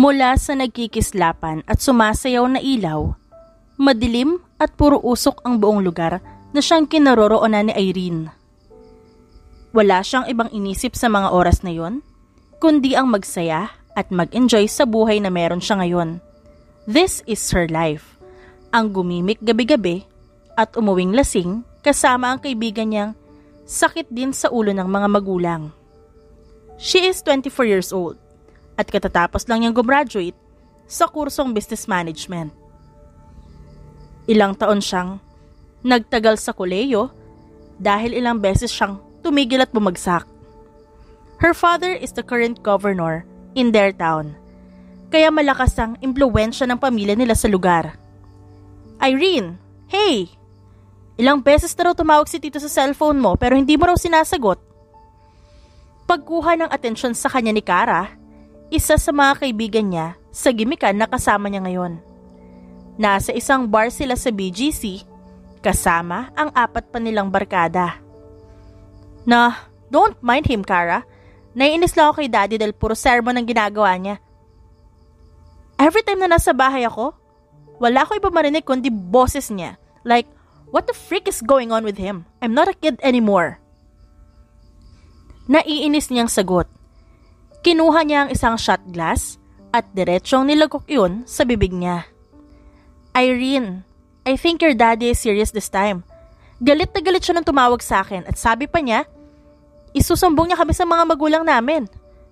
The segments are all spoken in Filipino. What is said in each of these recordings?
Mula sa nagkikislapan at sumasayaw na ilaw, madilim at puro usok ang buong lugar na siyang kinaroroonan ni Irene. Wala siyang ibang inisip sa mga oras na yon, kundi ang magsaya at mag-enjoy sa buhay na meron siya ngayon. This is her life. Ang gumimik gabi-gabi at umuwing lasing kasama ang kaibigan niyang sakit din sa ulo ng mga magulang. She is 24 years old at katatapos lang niyang gumraduate sa kursong business management. Ilang taon siyang nagtagal sa kolehiyo dahil ilang beses siyang tumigil at bumagsak. Her father is the current governor in their town, kaya malakas ang impluwensya ng pamilya nila sa lugar. Irene, hey! Ilang beses na raw tumawag si Tito sa cellphone mo pero hindi mo raw sinasagot. Pagkuha ng atensyon sa kanya ni Kara, isa sa mga kaibigan niya sa gimikan na kasama niya ngayon. Nasa isang bar sila sa BGC, kasama ang 4 pa nilang barkada. Don't mind him, Kara. Naiinis lang ako kay Daddy dahil puro sermon ang ginagawa niya. Every time na nasa bahay ako, wala ko iba marinig kundi boses niya. Like, what the freak is going on with him? I'm not a kid anymore. Naiinis niyang sagot. Kinuha niya ang isang shot glass at diretsyong nilagok yun sa bibig niya. Irene, I think your daddy is serious this time. Galit na galit siya nung tumawag sa akin at sabi pa niya, isusumbong niya kami sa mga magulang namin.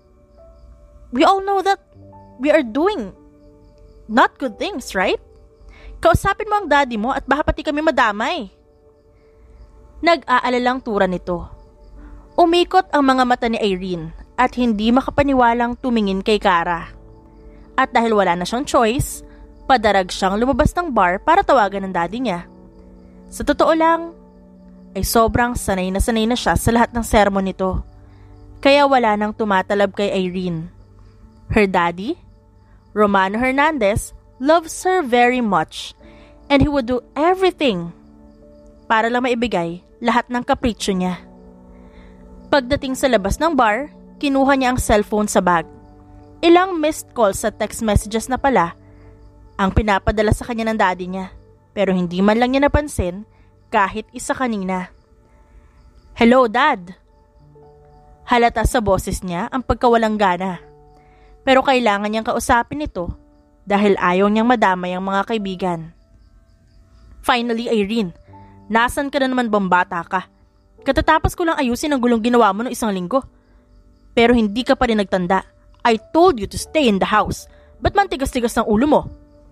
We all know that we are doing not good things, right? Kausapin mo ang daddy mo at baka pati kami madamay. Nag-aalalang tura nito. Umikot ang mga mata ni Irene at hindi makapaniwalang tumingin kay Kara. At dahil wala na siyang choice, padarag siyang lumabas ng bar para tawagan ng daddy niya. Sa totoo lang, ay sobrang sanay na siya sa lahat ng sermon nito. Kaya wala nang tumatalab kay Irene. Her daddy, Romano Hernandez, loves her very much and he would do everything para lang maibigay lahat ng kapritsyo niya. Pagdating sa labas ng bar, kinuha niya ang cellphone sa bag. Ilang missed calls at text messages na pala ang pinapadala sa kanya ng daddy niya, pero hindi man lang niya napansin kahit isa kanina. Hello, Dad! Halata sa boses niya ang pagkawalang gana, pero kailangan niyang kausapin ito dahil ayaw niyang madamay ang mga kaibigan. Finally, Irene, nasan ka na naman bang bata ka? Katatapos ko lang ayusin ang gulong ginawa mo noong 1 linggo. Pero hindi ka pa rin nagtanda. I told you to stay in the house. Ba't man tigas-tigas ng ulo mo?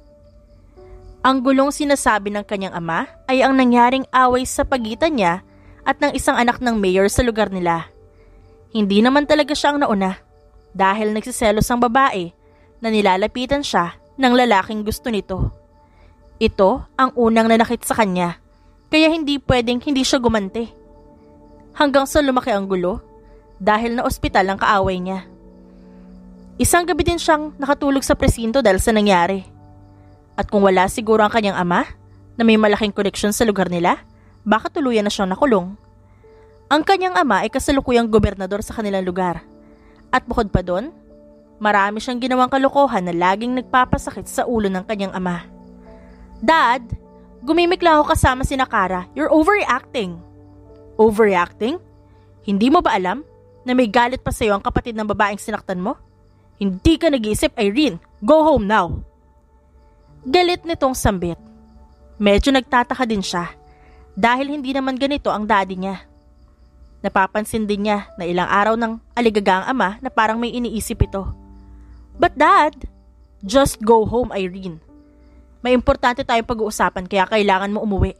Ang gulong sinasabi ng kanyang ama ay ang nangyaring away sa pagitan niya at ng isang anak ng mayor sa lugar nila. Hindi naman talaga siya ang nauna dahil nagsiselos ang babae na nilalapitan siya ng lalaking gusto nito. Ito ang unang nanakit sa kanya, kaya hindi pwedeng hindi siya gumante. Hanggang sa lumaki ang gulo dahil na ospital ang kaaway niya. Isang gabi din siyang nakatulog sa presinto dahil sa nangyari. At kung wala siguro ang kanyang ama na may malaking koneksyon sa lugar nila, baka tuluyan na siyang nakulong. Ang kanyang ama ay kasalukuyang gobernador sa kanilang lugar. At bukod pa doon, marami siyang ginawang kalokohan na laging nagpapasakit sa ulo ng kanyang ama. Dad, gumimik lang ako kasama si Kara. You're overreacting. Overreacting? Hindi mo ba alam na may galit pa sa'yo ang kapatid ng babaeng sinaktan mo? Hindi ka nag-iisip, Irene. Go home now. Galit nitong sambit. Medyo nagtataka din siya dahil hindi naman ganito ang daddy niya. Napapansin din niya na ilang araw ng aligagang ama na parang may iniisip ito. But Dad, just go home, Irene. May importante tayong pag-uusapan kaya kailangan mo umuwi.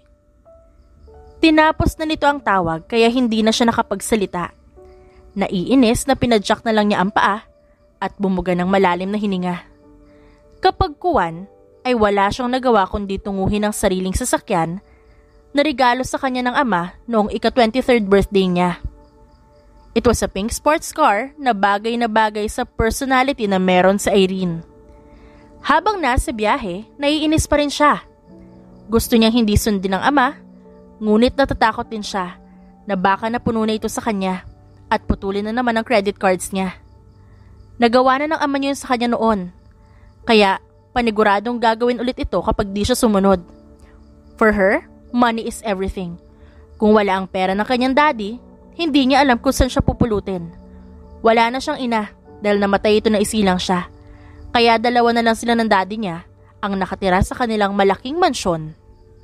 Tinapos na nito ang tawag kaya hindi na siya nakapagsalita. Naiinis na pinadyak na lang niya ang paa at bumuga ng malalim na hininga. Kapag kuwan, ay wala siyang nagawa kundi tunguhin ang sariling sasakyan na regalo sa kanya ng ama noong ika-23rd birthday niya. It was a pink sports car na bagay sa personality na meron sa Irene. Habang nasa biyahe, naiinis pa rin siya. Gusto niyang hindi sundin ng ama, ngunit natatakot din siya na baka napuno na ito sa kanya at putulin na naman ang credit cards niya. Nagawa na ng ama niya sa kanya noon Kaya paniguradong gagawin ulit ito kapag di siya sumunod. For her, money is everything. Kung wala ang pera ng kanyang daddy, hindi niya alam kung saan siya pupulutin. Wala na siyang ina dahil namatay ito na isilang siya. Kaya dalawa na lang sila ng daddy niya ang nakatira sa kanilang malaking mansyon.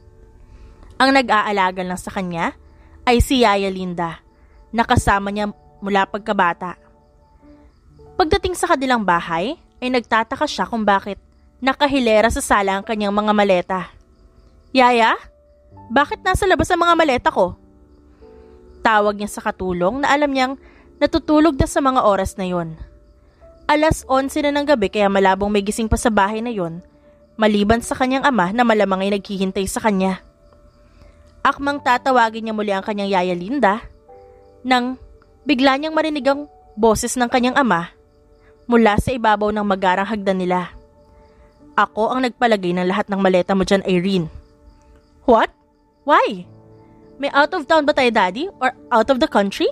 Ang nag-aalaga lang sa kanya ay si Yaya Linda, na kasama niya mula pagkabata. Pagdating sa kanilang bahay, ay nagtataka siya kung bakit nakahilera sa sala ang kanyang mga maleta. Yaya, bakit nasa labas ang mga maleta ko? Tawag niya sa katulong na alam niyang natutulog na sa mga oras na yon. 11:00 na ng gabi kaya malabong may gising pa sa bahay na yon, maliban sa kanyang ama na malamang ay naghihintay sa kanya. Akmang tatawagin niya muli ang kanyang Yaya Linda nang bigla niyang marinig ang boses ng kanyang ama mula sa ibabaw ng magarang hagdan nila. Ako ang nagpalagay ng lahat ng maleta mo dyan, Irene. What? Why? May out of town ba tayo, Daddy? Or out of the country?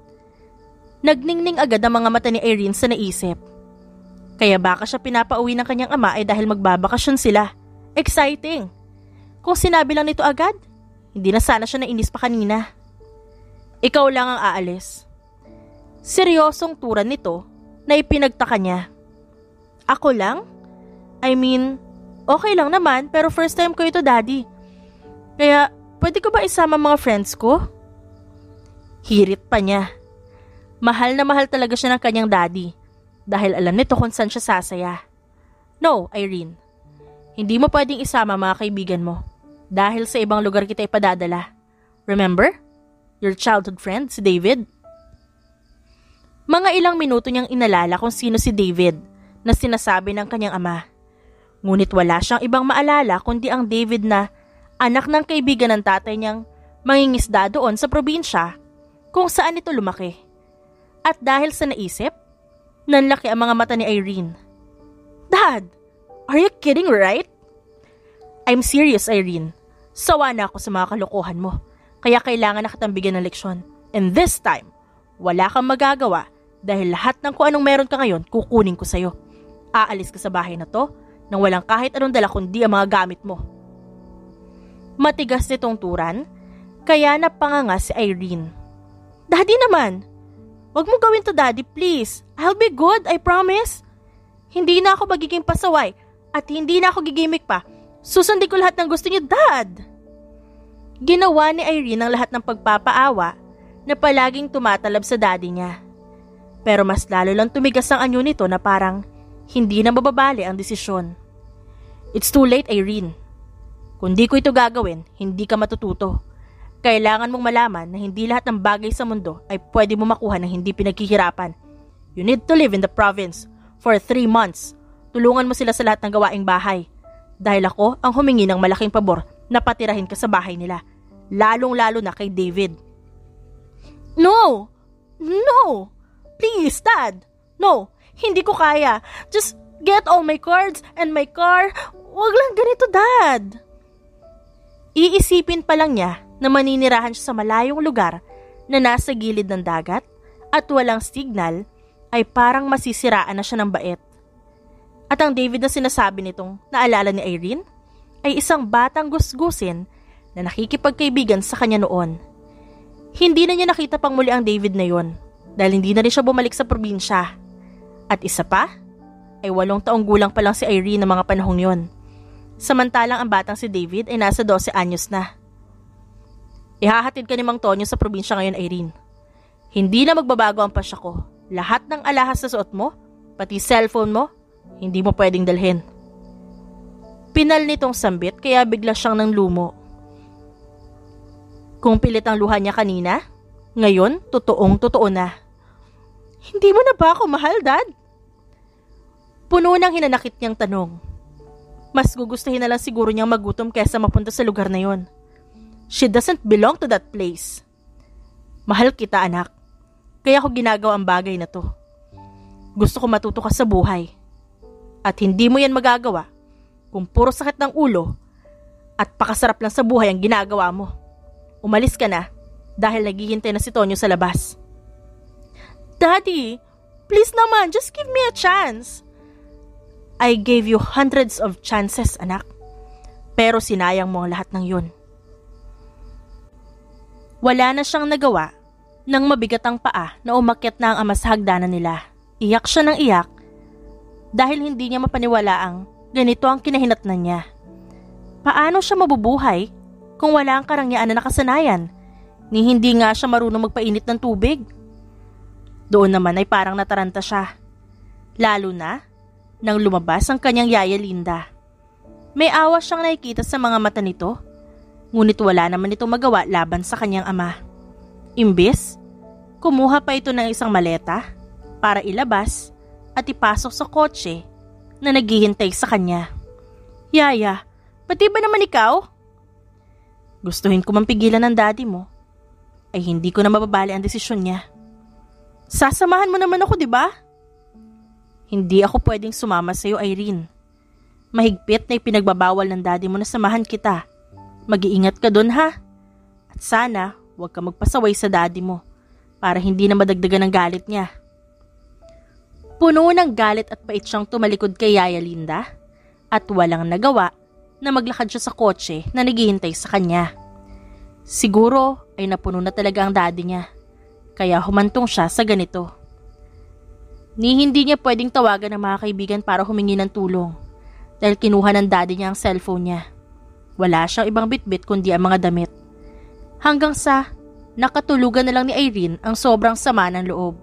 Nagningning agad ang mga mata ni Irene sa naisip. Kaya baka siya pinapauwi ng kanyang ama ay dahil magbabakasyon sila. Exciting! Kung sinabi lang nito agad, hindi na sana siya nainis pa kanina. Ikaw lang ang aalis. Seryosong turan nito na ipinagtaka niya. Ako lang? I mean, okay lang naman pero first time ko ito, Daddy. Kaya pwede ko ba isama mga friends ko? Hirit pa niya. Mahal na mahal talaga siya ng kanyang daddy dahil alam nito kung saan siya sasaya. No, Irene. Hindi mo pwedeng isama mga kaibigan mo dahil sa ibang lugar kita ipadadala. Remember? Your childhood friend, si David? Mga ilang minuto niyang inalala kung sino si David na sinasabi ng kanyang ama. Ngunit wala siyang ibang maalala kundi ang David na anak ng kaibigan ng tatay niyang mangingisda doon sa probinsya kung saan ito lumaki. At dahil sa naisip, nanlaki ang mga mata ni Irene. Dad, are you kidding, right? I'm serious, Irene. Sawa na ako sa mga kalokohan mo. Kaya kailangan na kitang bigyan ng leksyon. And this time, wala kang magagawa dahil lahat ng kung anong meron ka ngayon, kukunin ko sa'yo. Aalis ka sa bahay na to nang walang kahit anong dala kundi ang mga gamit mo. Matigas nitong turan, kaya napanganga si Irene. Daddy naman! Wag mo gawin to, Daddy, please. I'll be good, I promise. Hindi na ako magiging pasaway at hindi na ako gigimik pa. Susundin ko lahat ng gusto niyo, Dad. Ginawa ni Irene ang lahat ng pagpapaawa na palaging tumatalab sa daddy niya. Pero mas lalo lang tumigas ang anyo nito na parang hindi na mababali ang desisyon. It's too late, Irene. Kung di ko ito gagawin, hindi ka matututo. Kailangan mong malaman na hindi lahat ng bagay sa mundo ay pwede mo makuha ng hindi pinaghihirapan. You need to live in the province for 3 months. Tulungan mo sila sa lahat ng gawaing bahay. Dahil ako ang humingi ng malaking pabor na patirahin ka sa bahay nila. Lalong-lalo na kay David. No! No! Please, Dad! No! Hindi ko kaya. Just get all my cards and my car. Wag lang ganito, Dad. Iisipin pa lang niya na maninirahan siya sa malayong lugar na nasa gilid ng dagat at walang signal ay parang masisiraan na siya ng bait. At ang David na sinasabi nitong naalala ni Irene ay isang batang gusgusin na nakikipagkaibigan sa kanya noon. Hindi na niya nakita pang muli ang David na yon dahil hindi na rin siya bumalik sa probinsya. At isa pa, ay 8 taong gulang pa lang si Irene ng mga panahong yon. Samantalang ang batang si David ay nasa 12 anyos na. Ihahatid ka ni Mang Tonyo sa probinsya ngayon, Irene. Hindi na magbabago ang pasya ko. Lahat ng alahas na suot mo, pati cellphone mo, hindi mo pwedeng dalhin. Pinal nitong sambit kaya bigla siyang nang lumo. Kung pilit ang luha niya kanina, ngayon totoong-totoo na. Hindi mo na ba ako mahal, Dad? Puno ng hinanakit niyang tanong. Mas gugustuhin na lang siguro niyang magutom kaysa mapunta sa lugar na yon. She doesn't belong to that place. Mahal kita, anak. Kaya ako ginagawa ang bagay na to. Gusto ko matuto ka sa buhay. At hindi mo yan magagawa kung puro sakit ng ulo at pakasarap lang sa buhay ang ginagawa mo. Umalis ka na dahil naghihintay na si Tonyo sa labas. Daddy, please naman, just give me a chance. I gave you hundreds of chances, anak. Pero sinayang mo ang lahat ng yun. Wala na siyang nagawa nang mabigat ang paa na umakyat na ang ama sa hagdanan nila. Iyak siya ng iyak dahil hindi niya mapaniwalaang ganito ang kinahinatnan niya. Paano siya mabubuhay kung wala ang karangyaan na nakasanayan ni hindi nga siya marunong magpainit ng tubig? Doon naman ay parang nataranta siya. Lalo na nang lumabas ang kanyang yaya Linda. May awa siyang nakikita sa mga mata nito, ngunit wala naman ito magawa laban sa kanyang ama. Imbes, kumuha pa ito ng isang maleta para ilabas at ipasok sa kotse na naghihintay sa kanya. Yaya, pati ba naman ikaw? Gustuhin ko mampigilan ng daddy mo, ay hindi ko na mababali ang desisyon niya. Sasamahan mo naman ako, di ba? Hindi ako pwedeng sumama sa iyo, Irene. Mahigpit na ipinagbabawal ng daddy mo na samahan kita. Mag-iingat ka dun, ha? At sana, huwag ka magpasaway sa daddy mo para hindi na madagdagan ng galit niya. Puno ng galit at pait siyang tumalikod kay Yaya Linda at walang nagawa na maglakad siya sa kotse na naghihintay sa kanya. Siguro ay napuno na talaga ang daddy niya, kaya humantong siya sa ganito. Hindi niya pwedeng tawagan ng mga kaibigan para humingi ng tulong dahil kinuha ng daddy niya ang cellphone niya. Wala siyang ibang bitbit kundi ang mga damit. Hanggang sa nakatulugan na lang ni Irene ang sobrang sama ng loob.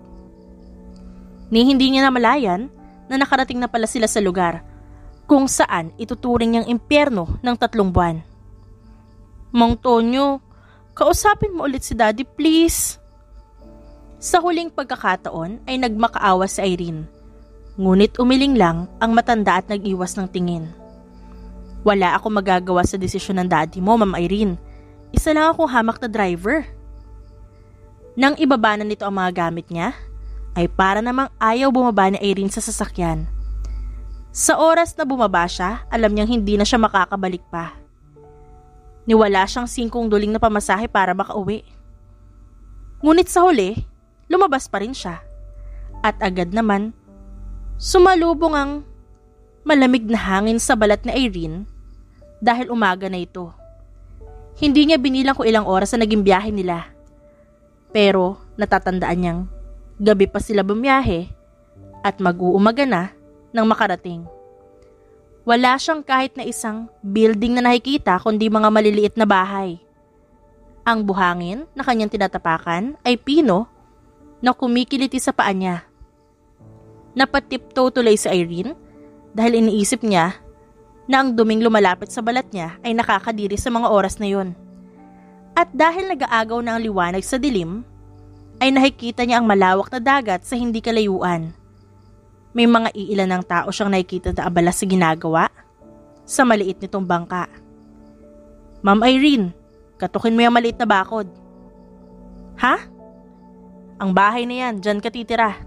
Hindi niya namalayan na nakarating na pala sila sa lugar kung saan ituturing niyang impyerno ng 3 buwan. Mang Tonyo, kausapin mo ulit si daddy please. Sa huling pagkakataon ay nagmakaawa si Irene. Ngunit umiling lang ang matanda at nag-iwas ng tingin. Wala ako magagawa sa desisyon ng daddy mo, Ma'am Irene. Isa lang akong hamak na driver. Nang ibaba na nito ang mga gamit niya, ay para namang ayaw bumaba ni Irene sa sasakyan. Sa oras na bumaba siya, alam niyang hindi na siya makakabalik pa. Niwala siyang 5 duling na pamasahe para makauwi. Ngunit sa huli, lumabas pa rin siya. At agad naman, sumalubong ang malamig na hangin sa balat ni Irene dahil umaga na ito. Hindi niya binilang kung ilang oras na naging biyahe nila. Pero natatandaan niyang gabi pa sila bumiyahe at mag-uumaga na nang makarating. Wala siyang kahit na isang building na nakikita kundi mga maliliit na bahay. Ang buhangin na kanyang tinatapakan ay pino na kumikiliti sa paa niya. Napatiptoe tuloy si Irene dahil iniisip niya na ang duming lumalapit sa balat niya ay nakakadiri sa mga oras na yon. At dahil nag-aagaw na ang liwanag sa dilim, ay nakikita niya ang malawak na dagat sa hindi kalayuan. May mga iilan ng tao siyang nakikita na abala sa ginagawa sa maliit nitong bangka. Ma'am Irene, katukin mo yung maliit na bakod. Ha? Ang bahay na yan, dyan ka titira.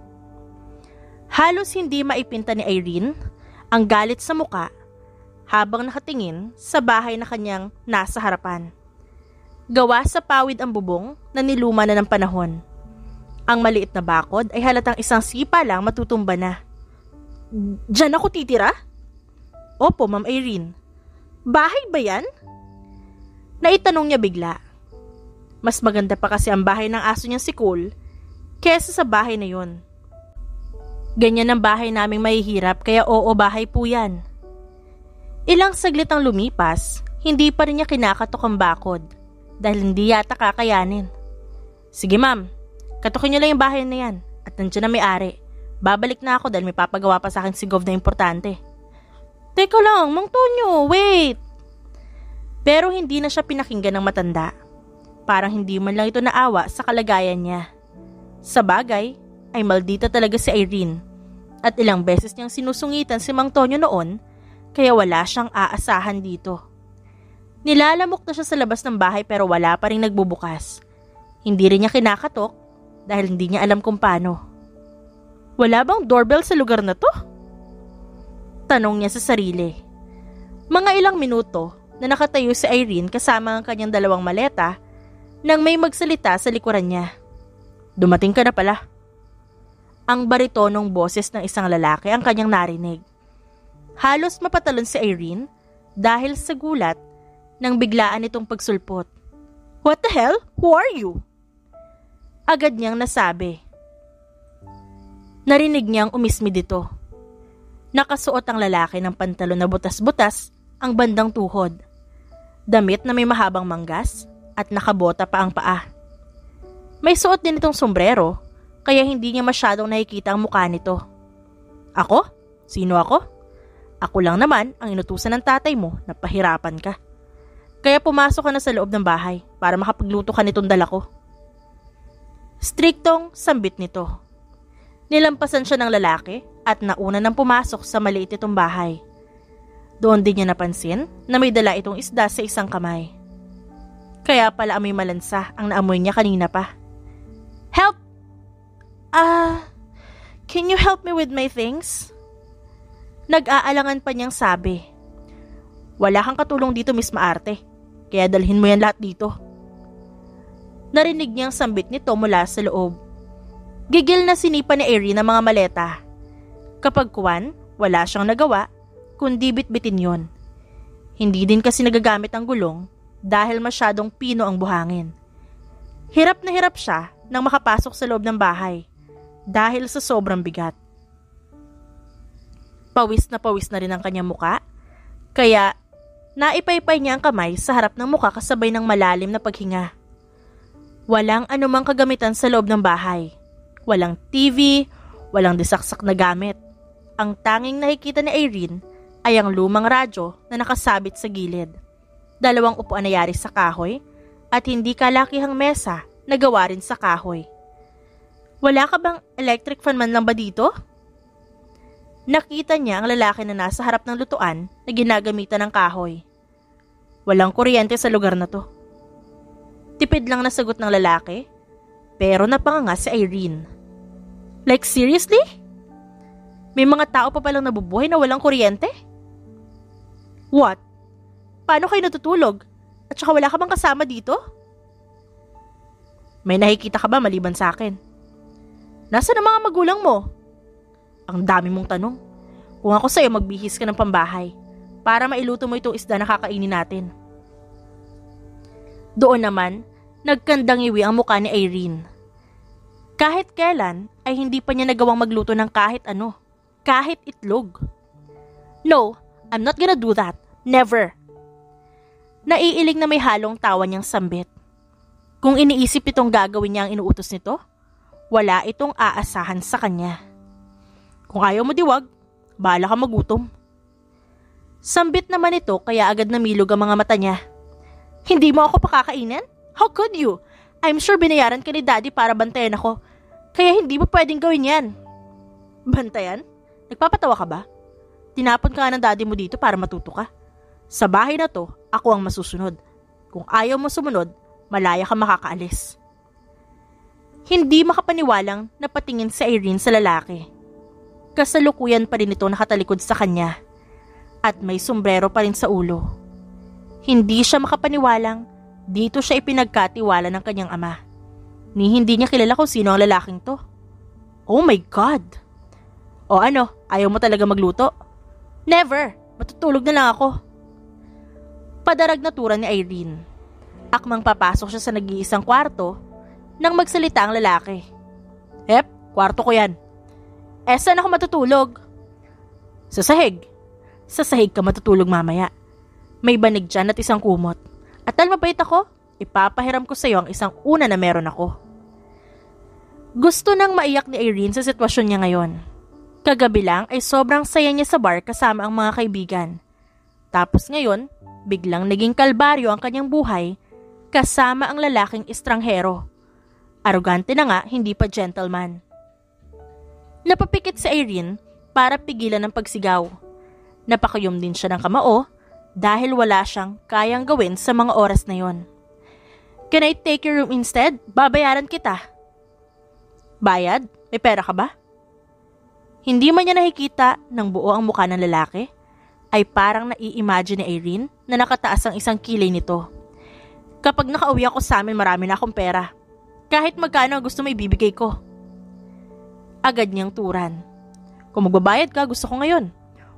Halos hindi maipinta ni Irene ang galit sa muka habang nakatingin sa bahay na kanyang nasa harapan. Gawa sa pawid ang bubong na niluma na ng panahon. Ang maliit na bakod ay halatang isang sipa lang matutumba na. Diyan ako titira? Opo, Ma'am Irene. Bahay ba yan? Naitanong niya bigla. Mas maganda pa kasi ang bahay ng aso niya si Cole kesa sa bahay na yun. Ganyan ang bahay naming mahihirap kaya oo, bahay po yan. Ilang saglit ang lumipas, hindi pa rin niya kinakatok ang bakod dahil hindi yata kakayanin. Sige ma'am, katukin niyo lang yung bahay na yan at nandiyan na may-ari. Babalik na ako dahil may papagawa pa sa akin si Gov na importante. Teka lang, Mang Tonyo, wait! Pero hindi na siya pinakinggan ng matanda. Parang hindi man lang ito naawa sa kalagayan niya. Sa bagay, ay maldita talaga si Irene at ilang beses niyang sinusungitan si Mang Tonyo noon kaya wala siyang aasahan dito. Nilalamok na siya sa labas ng bahay pero wala pa rin nagbubukas. Hindi rin niya kinakatok dahil hindi niya alam kung paano. Wala bang doorbell sa lugar na to? Tanong niya sa sarili. Mga ilang minuto na nakatayo si Irene kasama ang kanyang 2 maleta nang may magsalita sa likuran niya. Dumating ka na pala. Ang baritonong boses ng isang lalaki ang kanyang narinig. Halos mapatalon si Irene dahil sa gulat nang biglaan itong pagsulpot. "What the hell? Who are you?" Agad niyang nasabi. Narinig niyang umismi dito. Nakasuot ang lalaki ng pantalon na butas-butas ang bandang tuhod, damit na may mahabang manggas at nakabota pa ang paa. May suot din itong sombrero kaya hindi niya masyadong nakikita ang mukha nito. "Ako? Sino ako?" "Ako lang naman ang inutusan ng tatay mo na pahirapan ka. Kaya pumasok ka na sa loob ng bahay para makapagluto ka nitong dala ko." Striktong sambit nito. Nilampasan siya ng lalaki at nauna nang pumasok sa maliit itong bahay. Doon din niya napansin na may dala itong isda sa isang kamay. Kaya pala amoy malansa ang naamoy niya kanina pa. "Help! Can you help me with my things?" Nag-aalangan pa niyang sabi. "Wala kang katulong dito, Miss Maarte. Kaya dalhin mo yan lahat dito." Narinig niyang sambit nito mula sa loob. Gigil na sinipa ni Irene ang mga maleta. Kapag kuwan, wala siyang nagawa, kundi bitbitin yon. Hindi din kasi nagagamit ang gulong dahil masyadong pino ang buhangin. Hirap na hirap siya nang makapasok sa loob ng bahay dahil sa sobrang bigat. Pawis na rin ang kanyang muka, kaya naipaypay niya ang kamay sa harap ng muka kasabay ng malalim na paghinga. Walang anumang kagamitan sa loob ng bahay. Walang TV, walang disaksak na gamit. Ang tanging nakikita ni Irene ay ang lumang radyo na nakasabit sa gilid. 2 upuan na yari sa kahoy at hindi kalakihang mesa na gawa rin sa kahoy. "Wala ka bang electric fan man lang ba dito?" Nakita niya ang lalaki na nasa harap ng lutuan na ginagamitan ng kahoy. "Walang kuryente sa lugar na to." Tipid lang na sagot ng lalaki, pero napanganga si Irene. "Like seriously? May mga tao pa palang nabubuhay na walang kuryente? What? Paano kayo natutulog? At saka wala ka bang kasama dito?" "May nakikita ka ba maliban sa akin? Nasaan ang mga magulang mo?" "Ang dami mong tanong. Kung ako sa'yo, magbihis ka ng pambahay para mailuto mo itong isda na kakainin natin." Doon naman, nagkandang iwi ang mukha ni Irene. Kahit kailan ay hindi pa niya nagawang magluto ng kahit ano, kahit itlog. "No, I'm not gonna do that. Never." Naiiling na may halong tawa niyang sambit. Kung iniisip itong gagawin niya ang inuutos nito, wala itong aasahan sa kanya. "Kung ayaw mo diwag, bahala ka magutom." Sambit naman ito kaya agad namilog ang mga mata niya. "Hindi mo ako pakakainin? How could you? I'm sure binayaran ka ni Daddy para bantayan ako. Kaya hindi mo pwedeng gawin yan." "Bantayan? Nagpapatawa ka ba? Tinapon ka ng daddy mo dito para matuto ka. Sa bahay na to, ako ang masusunod. Kung ayaw mo sumunod, malaya ka makakaalis." Hindi makapaniwalang napatingin si Irene sa lalaki. Kasalukuyan pa rin ito nakatalikod sa kanya at may sombrero pa rin sa ulo. Hindi siya makapaniwalang dito siya ipinagkatiwala ng kanyang ama. Ni hindi niya kilala kung sino ang lalaking to. Oh my God! "O ano, ayaw mo talaga magluto?" "Never! Matutulog na lang ako." Padarag na tura ni Irene. Akmang papasok siya sa nag-iisang kwarto nang magsalita ang lalaki. Kwarto ko yan." Saan ako matutulog?" "Sa sahig." "Sa sahig ka matutulog mamaya. May banig dyan at isang kumot. At dahil mabait ako, ipapahiram ko sa iyo ang isang una na meron ako." Gusto nang maiyak ni Irene sa sitwasyon niya ngayon. Kagabi lang ay sobrang saya niya sa bar kasama ang mga kaibigan. Tapos ngayon, biglang naging kalbaryo ang kanyang buhay kasama ang lalaking estranghero. Arogante na nga, hindi pa gentleman. Napapikit si Irene para pigilan ang pagsigaw. Napakayom din siya ng kamao dahil wala siyang kayang gawin sa mga oras na yon. "Can I take your room instead? Babayaran kita." "Bayad? May pera ka ba?" Hindi man niya nakikita ng buo ang mukha ng lalaki, ay parang nai-imagine ni Irene na nakataas ang isang kilay nito. "Kapag nakauwi ako sa amin, marami na akong pera. Kahit magkano ang gusto mo ibibigay ko." Agad niyang turan. "Kung magbabayad ka, gusto ko ngayon.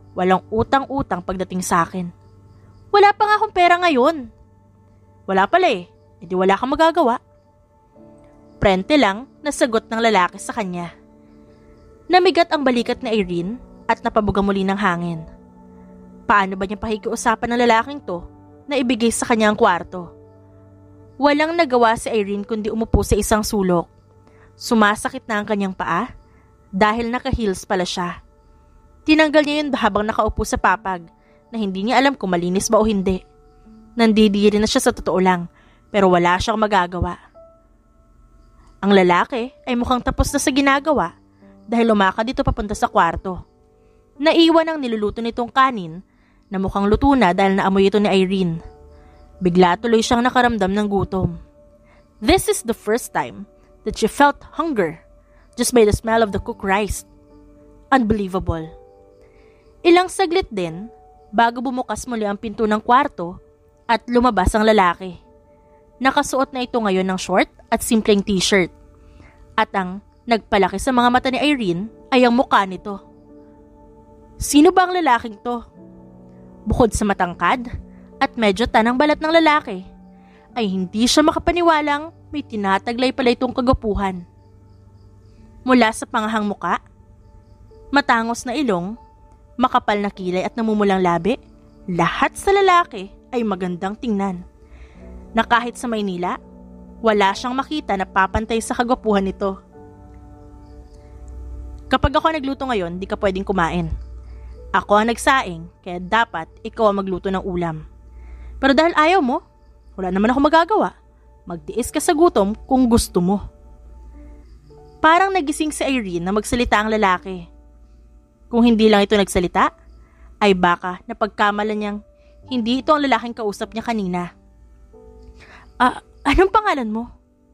Walang utang-utang pagdating sa akin. Wala pa nga akong pera ngayon. Wala pala eh. Edi wala kang magagawa. Prente lang na sagot ng lalaki sa kanya. Namigat ang balikat ni Irene at napabuga muli ng hangin. Paano ba niya pakikiusapan ng lalaking to na ibigay sa kanya ang kwarto? Walang nagawa si Irene kundi umupo sa isang sulok. Sumasakit na ang kanyang paa dahil naka-heels pala siya. Tinanggal niya yun habang nakaupo sa papag na hindi niya alam kung malinis ba o hindi. Nandidiri na siya sa totoo lang pero wala siyang magagawa. Ang lalaki ay mukhang tapos na sa ginagawa dahil lumakad dito papunta sa kwarto. Naiwan ang niluluto nitong kanin na mukhang luto na dahil naamoy ito ni Irene. Bigla tuloy siyang nakaramdam ng gutom. This is the first time that she felt hunger just by the smell of the cooked rice. Unbelievable. Ilang saglit din bago bumukas muli ang pinto ng kwarto at lumabas ang lalaki. Nakasuot na ito ngayon ng short at simpleng t-shirt. At ang nagpalaki sa mga mata ni Irene ay ang mukha nito. Sino ba ang lalaking to? Bukod sa matangkad at medyo tanang balat ng lalaki, ay hindi siya makapaniwalang may tinataglay pala itong kagapuhan. Mula sa pangahang muka, matangos na ilong, makapal na kilay at namumulang labi, lahat sa lalaki ay magandang tingnan. Na kahit sa Maynila, wala siyang makita na papantay sa kagwapuhan nito. Kapag ako nagluto ngayon, di ka pwedeng kumain. Ako ang nagsaing, kaya dapat ikaw ang magluto ng ulam. Pero dahil ayaw mo, wala naman ako magagawa. Magtiis ka sa gutom kung gusto mo. Parang nagising si Irene na magsalita ang lalaki. Kung hindi lang ito nagsalita, ay baka napagkamalan niyang hindi ito ang lalaking kausap niya kanina. Anong pangalan mo?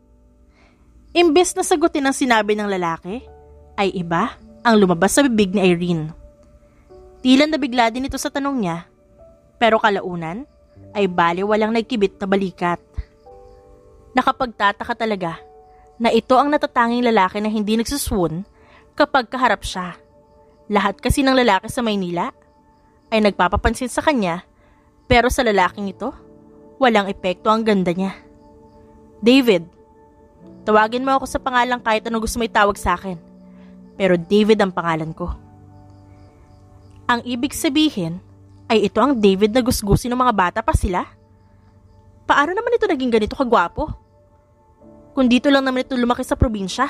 Imbes na sagutin ang sinabi ng lalaki, ay iba ang lumabas sa bibig ni Irene. Tila nabigla din ito sa tanong niya, pero kalaunan ay bali walang nagkibit na balikat. Nakapagtataka talaga na ito ang natatanging lalaki na hindi nagsuswoon kapag kaharap siya. Lahat kasi ng lalaki sa Maynila ay nagpapapansin sa kanya, pero sa lalaking ito, walang epekto ang ganda niya. David, tawagin mo ako sa pangalang kahit ano gusto mo itawag sa akin, pero David ang pangalan ko. Ang ibig sabihin ay ito ang David na gusgusin ng mga bata pa sila? Paano naman ito naging ganito kagwapo? Kung dito lang naman ito lumaki sa probinsya.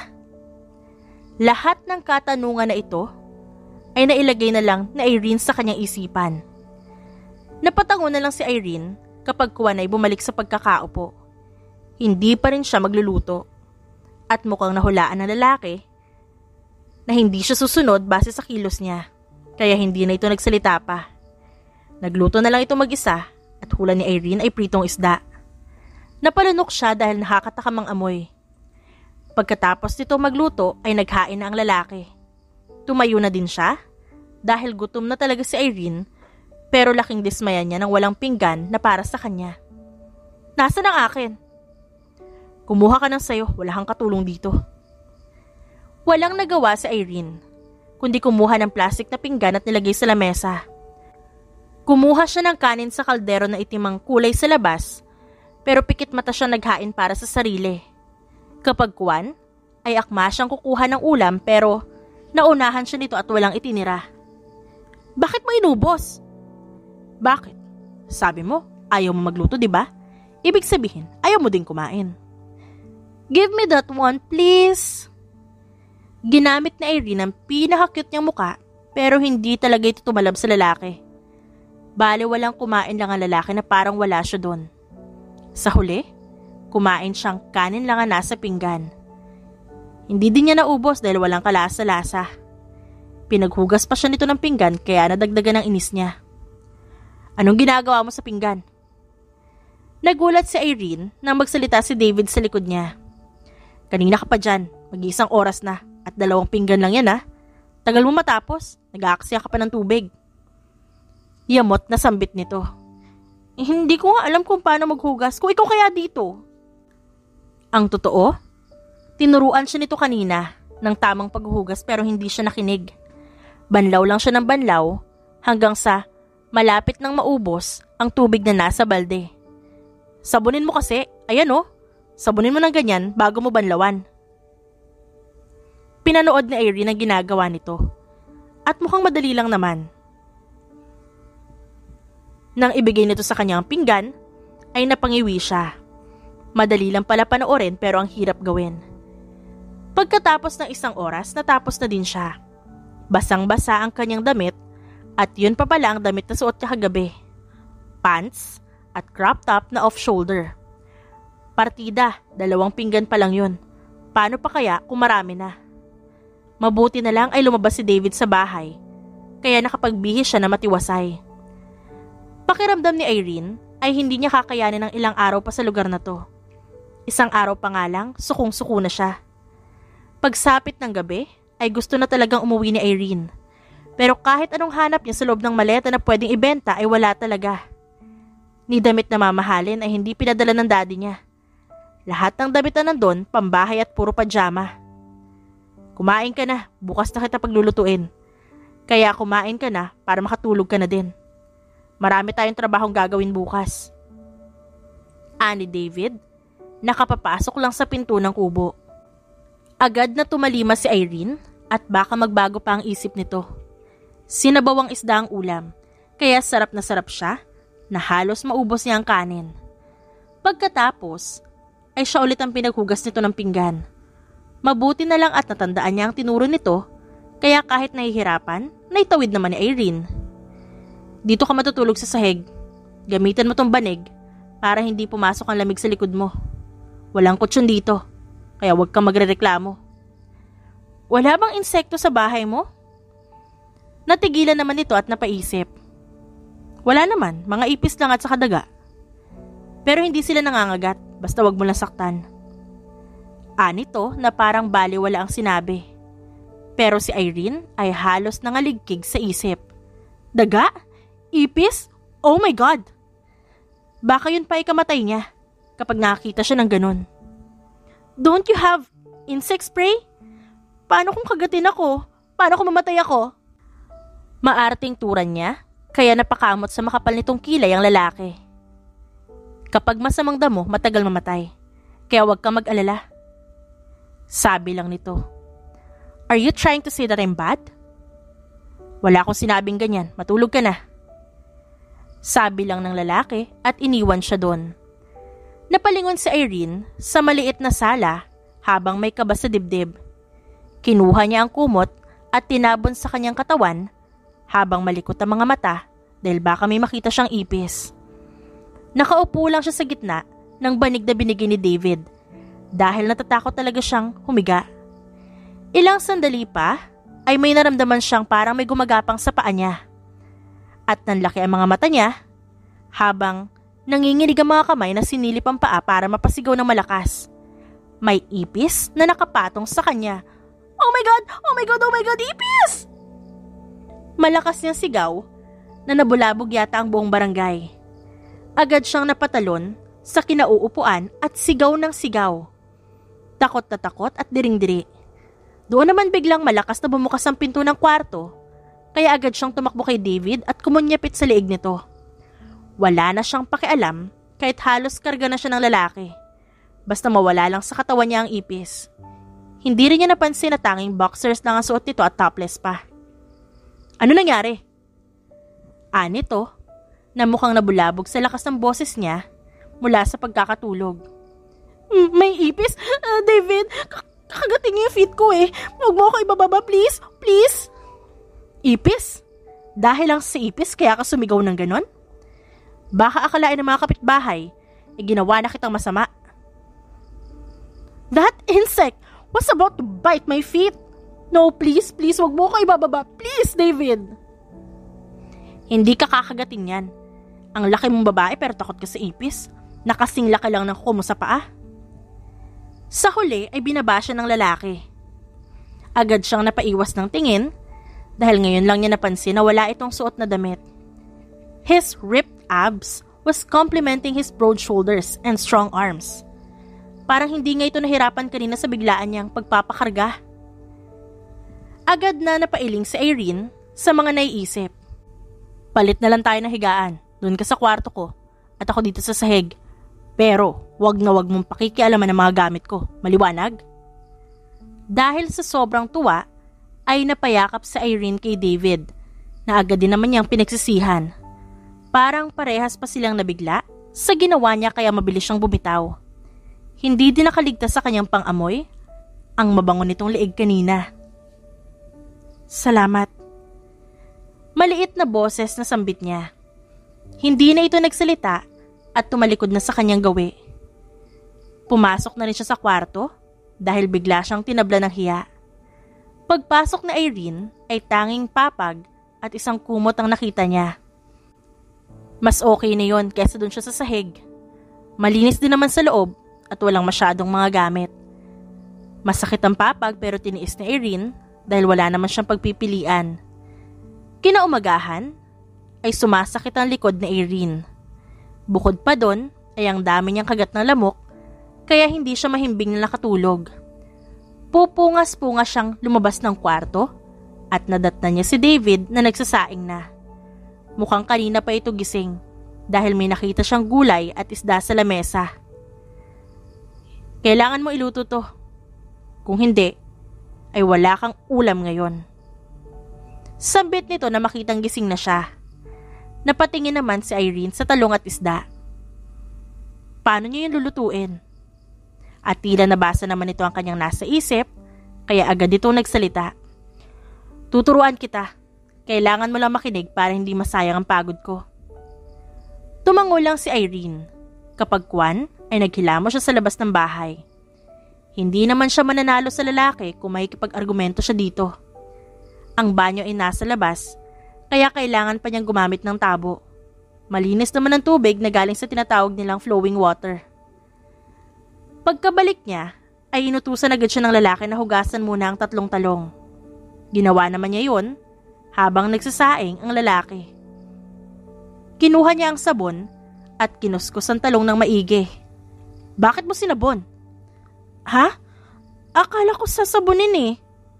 Lahat ng katanungan na ito ay nailagay na lang na Irene sa kanyang isipan. Napatango na lang si Irene kapag Kuwan ay bumalik sa pagkakaupo. Hindi pa rin siya magluluto. At mukhang nahulaan ng lalaki na hindi siya susunod base sa kilos niya. Kaya hindi na ito nagsalita pa. Nagluto na lang ito mag-isa at hula ni Irene ay pritong isda. Napalunok siya dahil nakakatakam ang amoy. Pagkatapos nito magluto ay naghain na ang lalaki. Tumayo na din siya dahil gutom na talaga si Irene, pero laking dismaya niya nang walang pinggan na para sa kanya. Nasaan ang akin? Kumuha ka ng sayo, wala kang katulong dito. Walang nagawa si Irene, kundi kumuha ng plastic na pinggan at nilagay sa lamesa. Kumuha siya ng kanin sa kaldero na itimang kulay sa labas, pero pikit mata siya naghain para sa sarili. Kapag Kuwan, ay akma siyang kukuha ng ulam pero naunahan siya nito at walang itinira. Bakit mo inubos? Bakit? Sabi mo, ayaw mo magluto, di ba? Ibig sabihin, ayaw mo din kumain. Give me that one, please. Ginamit na Irene ang pinaka-cute niyang muka pero hindi talaga ito tumalab sa lalaki. Bale walang kumain lang ang lalaki na parang wala siya doon. Sa huli, kumain siyang kanin lang ang nasa pinggan. Hindi din niya naubos dahil walang kalasa-lasa. Pinaghugas pa siya nito ng pinggan kaya nadagdagan ng inis niya. Anong ginagawa mo sa pinggan? Nagulat si Irene nang magsalita si David sa likod niya. Kanina ka pa dyan, mag-iisang oras na at 2 pinggan lang yan ha. Tagal mo matapos, nag-aaksaya ka pa ng tubig. Yamot na sambit nito. Hindi ko nga alam kung paano maghugas kung ikaw kaya dito. Ang totoo, tinuruan siya nito kanina ng tamang paghuhugas pero hindi siya nakinig. Banlaw lang siya ng banlaw hanggang sa malapit nang maubos ang tubig na nasa balde. Sabunin mo kasi, ayan oh, sabunin mo ng ganyan bago mo banlawan. Pinanood ni Irene ang ginagawa nito at mukhang madali lang naman. Nang ibigay nito sa kanyang pinggan, ay napangiwi siya. Madali lang pala panoorin pero ang hirap gawin. Pagkatapos ng 1 oras, natapos na din siya. Basang-basa ang kanyang damit at yun pa pala ang damit na suot niya kagabi. Pants at crop top na off-shoulder. Partida, 2 pinggan pa lang yun. Paano pa kaya kung marami na? Mabuti na lang ay lumabas si David sa bahay, kaya nakapagbihis siya na matiwasay. Pakiramdam ni Irene ay hindi niya kakayanin ng ilang araw pa sa lugar na to. 1 araw pa nga lang, sukong-suko na siya. Pagsapit ng gabi, ay gusto na talagang umuwi ni Irene. Pero kahit anong hanap niya sa loob ng maleta na pwedeng ibenta ay wala talaga. Ni damit na mamahalin ay hindi pinadala ng daddy niya. Lahat ng damit na nandun, pambahay at puro pajama. Kumain ka na, bukas na kita paglulutuin. Kaya kumain ka na para makatulog ka na din. Marami tayong trabahong gagawin bukas. Ani David, nakapapasok lang sa pinto ng kubo. Agad na tumalima si Irene at baka magbago pa ang isip nito. Sinabawang isda ang ulam, kaya sarap na sarap siya na halos maubos niya ang kanin. Pagkatapos, ay siya ulit ang pinaghugas nito ng pinggan. Mabuti na lang at natandaan niya ang tinuro nito, kaya kahit nahihirapan, naitawid naman ni Irene. Dito ka matutulog sa sahig. Gamitan mo tong banig para hindi pumasok ang lamig sa likod mo. Walang kutsyon dito, kaya huwag kang magrereklamo. Wala bang insekto sa bahay mo? Natigilan naman ito at napaisip. Wala naman, mga ipis lang at saka daga. Pero hindi sila nangangagat, basta wag mo lang saktan. Anito na parang baliwala ang sinabi. Pero si Irene ay halos nangaligkig sa isip. Daga? Ipis? Oh my God! Baka yun pa ikamatay niya kapag nakakita siya ng ganun. Don't you have insect spray? Paano kung kagatin ako? Paano kung mamatay ako? Maarting turan niya, kaya napakamot sa makapal nitong kilay ang lalaki. Kapag masamang damo, matagal mamatay. Kaya huwag kang mag-alala. Sabi lang nito. Are you trying to say that I'm bad? Wala akong sinabing ganyan, matulog ka na. Sabi lang ng lalaki at iniwan siya doon. Napalingon si Irene sa maliit na sala habang may kaba sa dibdib. Kinuha niya ang kumot at tinabon sa kanyang katawan habang malikot ang mga mata dahil baka may makita siyang ipis. Nakaupo lang siya sa gitna ng banig na binigay ni David dahil natatakot talaga siyang humiga. Ilang sandali pa ay may naramdaman siyang parang may gumagapang sa paa niya. At nanlaki ang mga mata niya habang nanginginig ang mga kamay na sinilip ang paa para mapasigaw ng malakas. May ipis na nakapatong sa kanya. Oh my God! Oh my God! Oh my God! Ipis! Malakas niyang sigaw na nabulabog yata ang buong barangay. Agad siyang napatalon sa kinauupuan at sigaw ng sigaw. Takot na takot at diring-diri. Doon naman biglang malakas na bumukas ang pinto ng kwarto, kaya agad siyang tumakbo kay David at kumunyapit sa liig nito. Wala na siyang pakialam kahit halos karga na siya ng lalaki. Basta mawala lang sa katawan niya ang ipis. Hindi rin niya napansin na tanging boxers lang ang suot nito at topless pa. Ano nangyari? Anito, na mukhang nabulabog sa lakas ng boses niya mula sa pagkakatulog. May ipis? David, kakagating niyo yung feet ko eh. Huwag mo ako ibababa, please. Please. Ipis? Dahil lang sa ipis kaya ka sumigaw ng ganon? Baka akalain ng mga kapitbahay, ginawa na kitang masama. That insect was about to bite my feet. No, please, please, wag mo ko ibababa. Please, David. Hindi ka kakagatin yan. Ang laki mong babae pero takot ka sa ipis. Nakasing laki lang ng kuko mo sa paa. Sa huli ay binaba siya ng lalaki. Agad siyang napaiwas ng tingin dahil ngayon lang niya napansin na wala itong suot na damit. His ripped abs was complementing his broad shoulders and strong arms. Parang hindi nga ito nahirapan kanina sa biglaan niyang pagpapakarga. Agad na napailing si Irene sa mga naiisip. Palit na lang tayo ng higaan. Doon ka sa kwarto ko at ako dito sa sahig. Pero wag na wag mong pakikialaman ng mga gamit ko. Maliwanag? Dahil sa sobrang tuwa, ay napayakap si Irene kay David na agad din naman niyang pinagsisihan. Parang parehas pa silang nabigla sa ginawa niya kaya mabilis siyang bumitaw. Hindi din nakaligtas sa kanyang pang-amoy ang mabango nitong leeg kanina. Salamat. Maliit na boses na sambit niya. Hindi na ito nagsalita at tumalikod na sa kanyang gawi. Pumasok na rin siya sa kwarto dahil bigla siyang tinabla ng hiya. Pagpasok na Irene ay tanging papag at isang kumot ang nakita niya. Mas okay na yon kaysa dun siya sa sahig. Malinis din naman sa loob at walang masyadong mga gamit. Masakit ang papag pero tiniis ni Irene dahil wala naman siyang pagpipilian. Kinaumagahan ay sumasakit ang likod ni Irene. Bukod pa doon ay ang dami niyang kagat ng lamok kaya hindi siya mahimbing na nakatulog. Pupungas-pungas siyang lumabas ng kwarto at nadatnan niya si David na nagsasaing na. Mukhang kanina pa ito gising dahil may nakita siyang gulay at isda sa lamesa. Kailangan mo iluto to. Kung hindi, ay wala kang ulam ngayon. Sambit nito na makitang gising na siya. Napatingin naman si Irene sa talong at isda. Paano niyo yung lulutuin? At tila nabasa naman ito ang kanyang nasa isip, kaya agad itong nagsalita. Tuturuan kita. Kailangan mo lang makinig para hindi masayang ang pagod ko. Tumango lang si Irene. Kapag kwan, ay naghilamos siya sa labas ng bahay. Hindi naman siya mananalo sa lalaki kung makikipag-argumento siya dito. Ang banyo ay nasa labas, kaya kailangan pa niyang gumamit ng tabo. Malinis naman ang tubig na galing sa tinatawag nilang flowing water. Pagkabalik niya, ay inutusan agad siya ng lalaki na hugasan muna ang 3 talong. Ginawa naman niya yun, habang nagsasaing ang lalaki. Kinuha niya ang sabon at kinuskus ang talong ng maigi. Bakit mo sinabon? Ha? Akala ko sasabunin eh.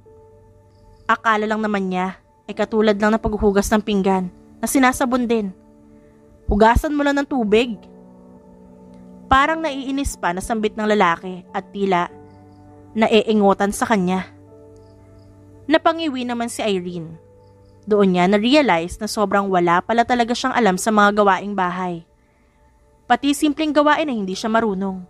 Akala lang naman niya ay katulad lang ng paghuhugas ng pinggan na sinasabon din. Hugasan mo lang ng tubig. Parang naiinis pa na sambit ng lalaki at tila naiingutan sa kanya. Napangiwi naman si Irene. Doon niya na-realize na sobrang wala pala talaga siyang alam sa mga gawaing bahay. Pati simpleng gawain ay hindi siya marunong.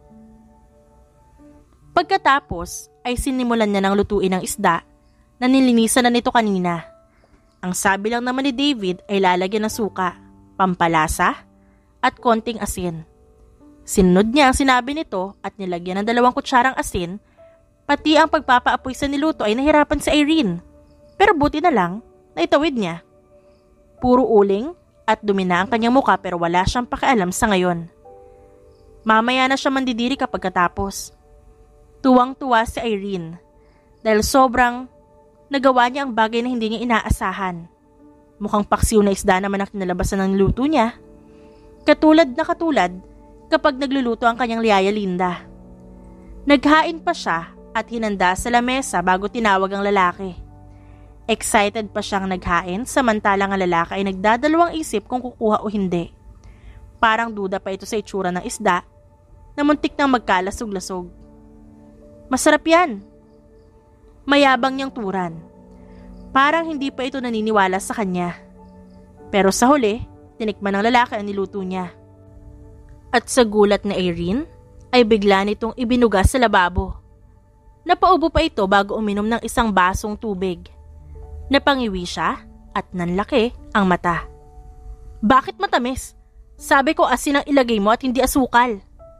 Pagkatapos ay sinimulan niya ng lutuin ang isda na nilinisan na nito kanina. Ang sabi lang naman ni David ay lalagyan ng suka, pampalasa at konting asin. Sinunod niya ang sinabi nito at nilagyan ng 2 kutsarang asin, pati ang pagpapaapoy sa niluto ay nahirapan si Irene. Pero buti na lang, naitawid niya. Puro uling at dumi na ang kanyang muka pero wala siyang pakialam sa ngayon. Mamaya na siya mandidiri kapag katapos. Tuwang-tuwa si Irene dahil sobrang nagawa niya ang bagay na hindi niya inaasahan. Mukhang paksiw na isda naman ang kinalabasan ng luto niya. Katulad na katulad kapag nagluluto ang kanyang liyaya Linda. Naghain pa siya at hinanda sa lamesa bago tinawag ang lalaki. Excited pa siyang naghain samantalang ang lalaki ay nagdadalawang isip kung kukuha o hindi. Parang duda pa ito sa itsura ng isda na muntik nang magkalasog-lasog. Masarap yan. Mayabang niyang turan. Parang hindi pa ito naniniwala sa kanya. Pero sa huli, tinikman ng lalaki ang niluto niya. At sa gulat na Irene, ay bigla nitong ibinuga sa lababo. Napaubo pa ito bago uminom ng isang basong tubig. Napangiwi siya at nanlaki ang mata. Bakit matamis? Sabi ko asin ang ilagay mo at hindi asukal.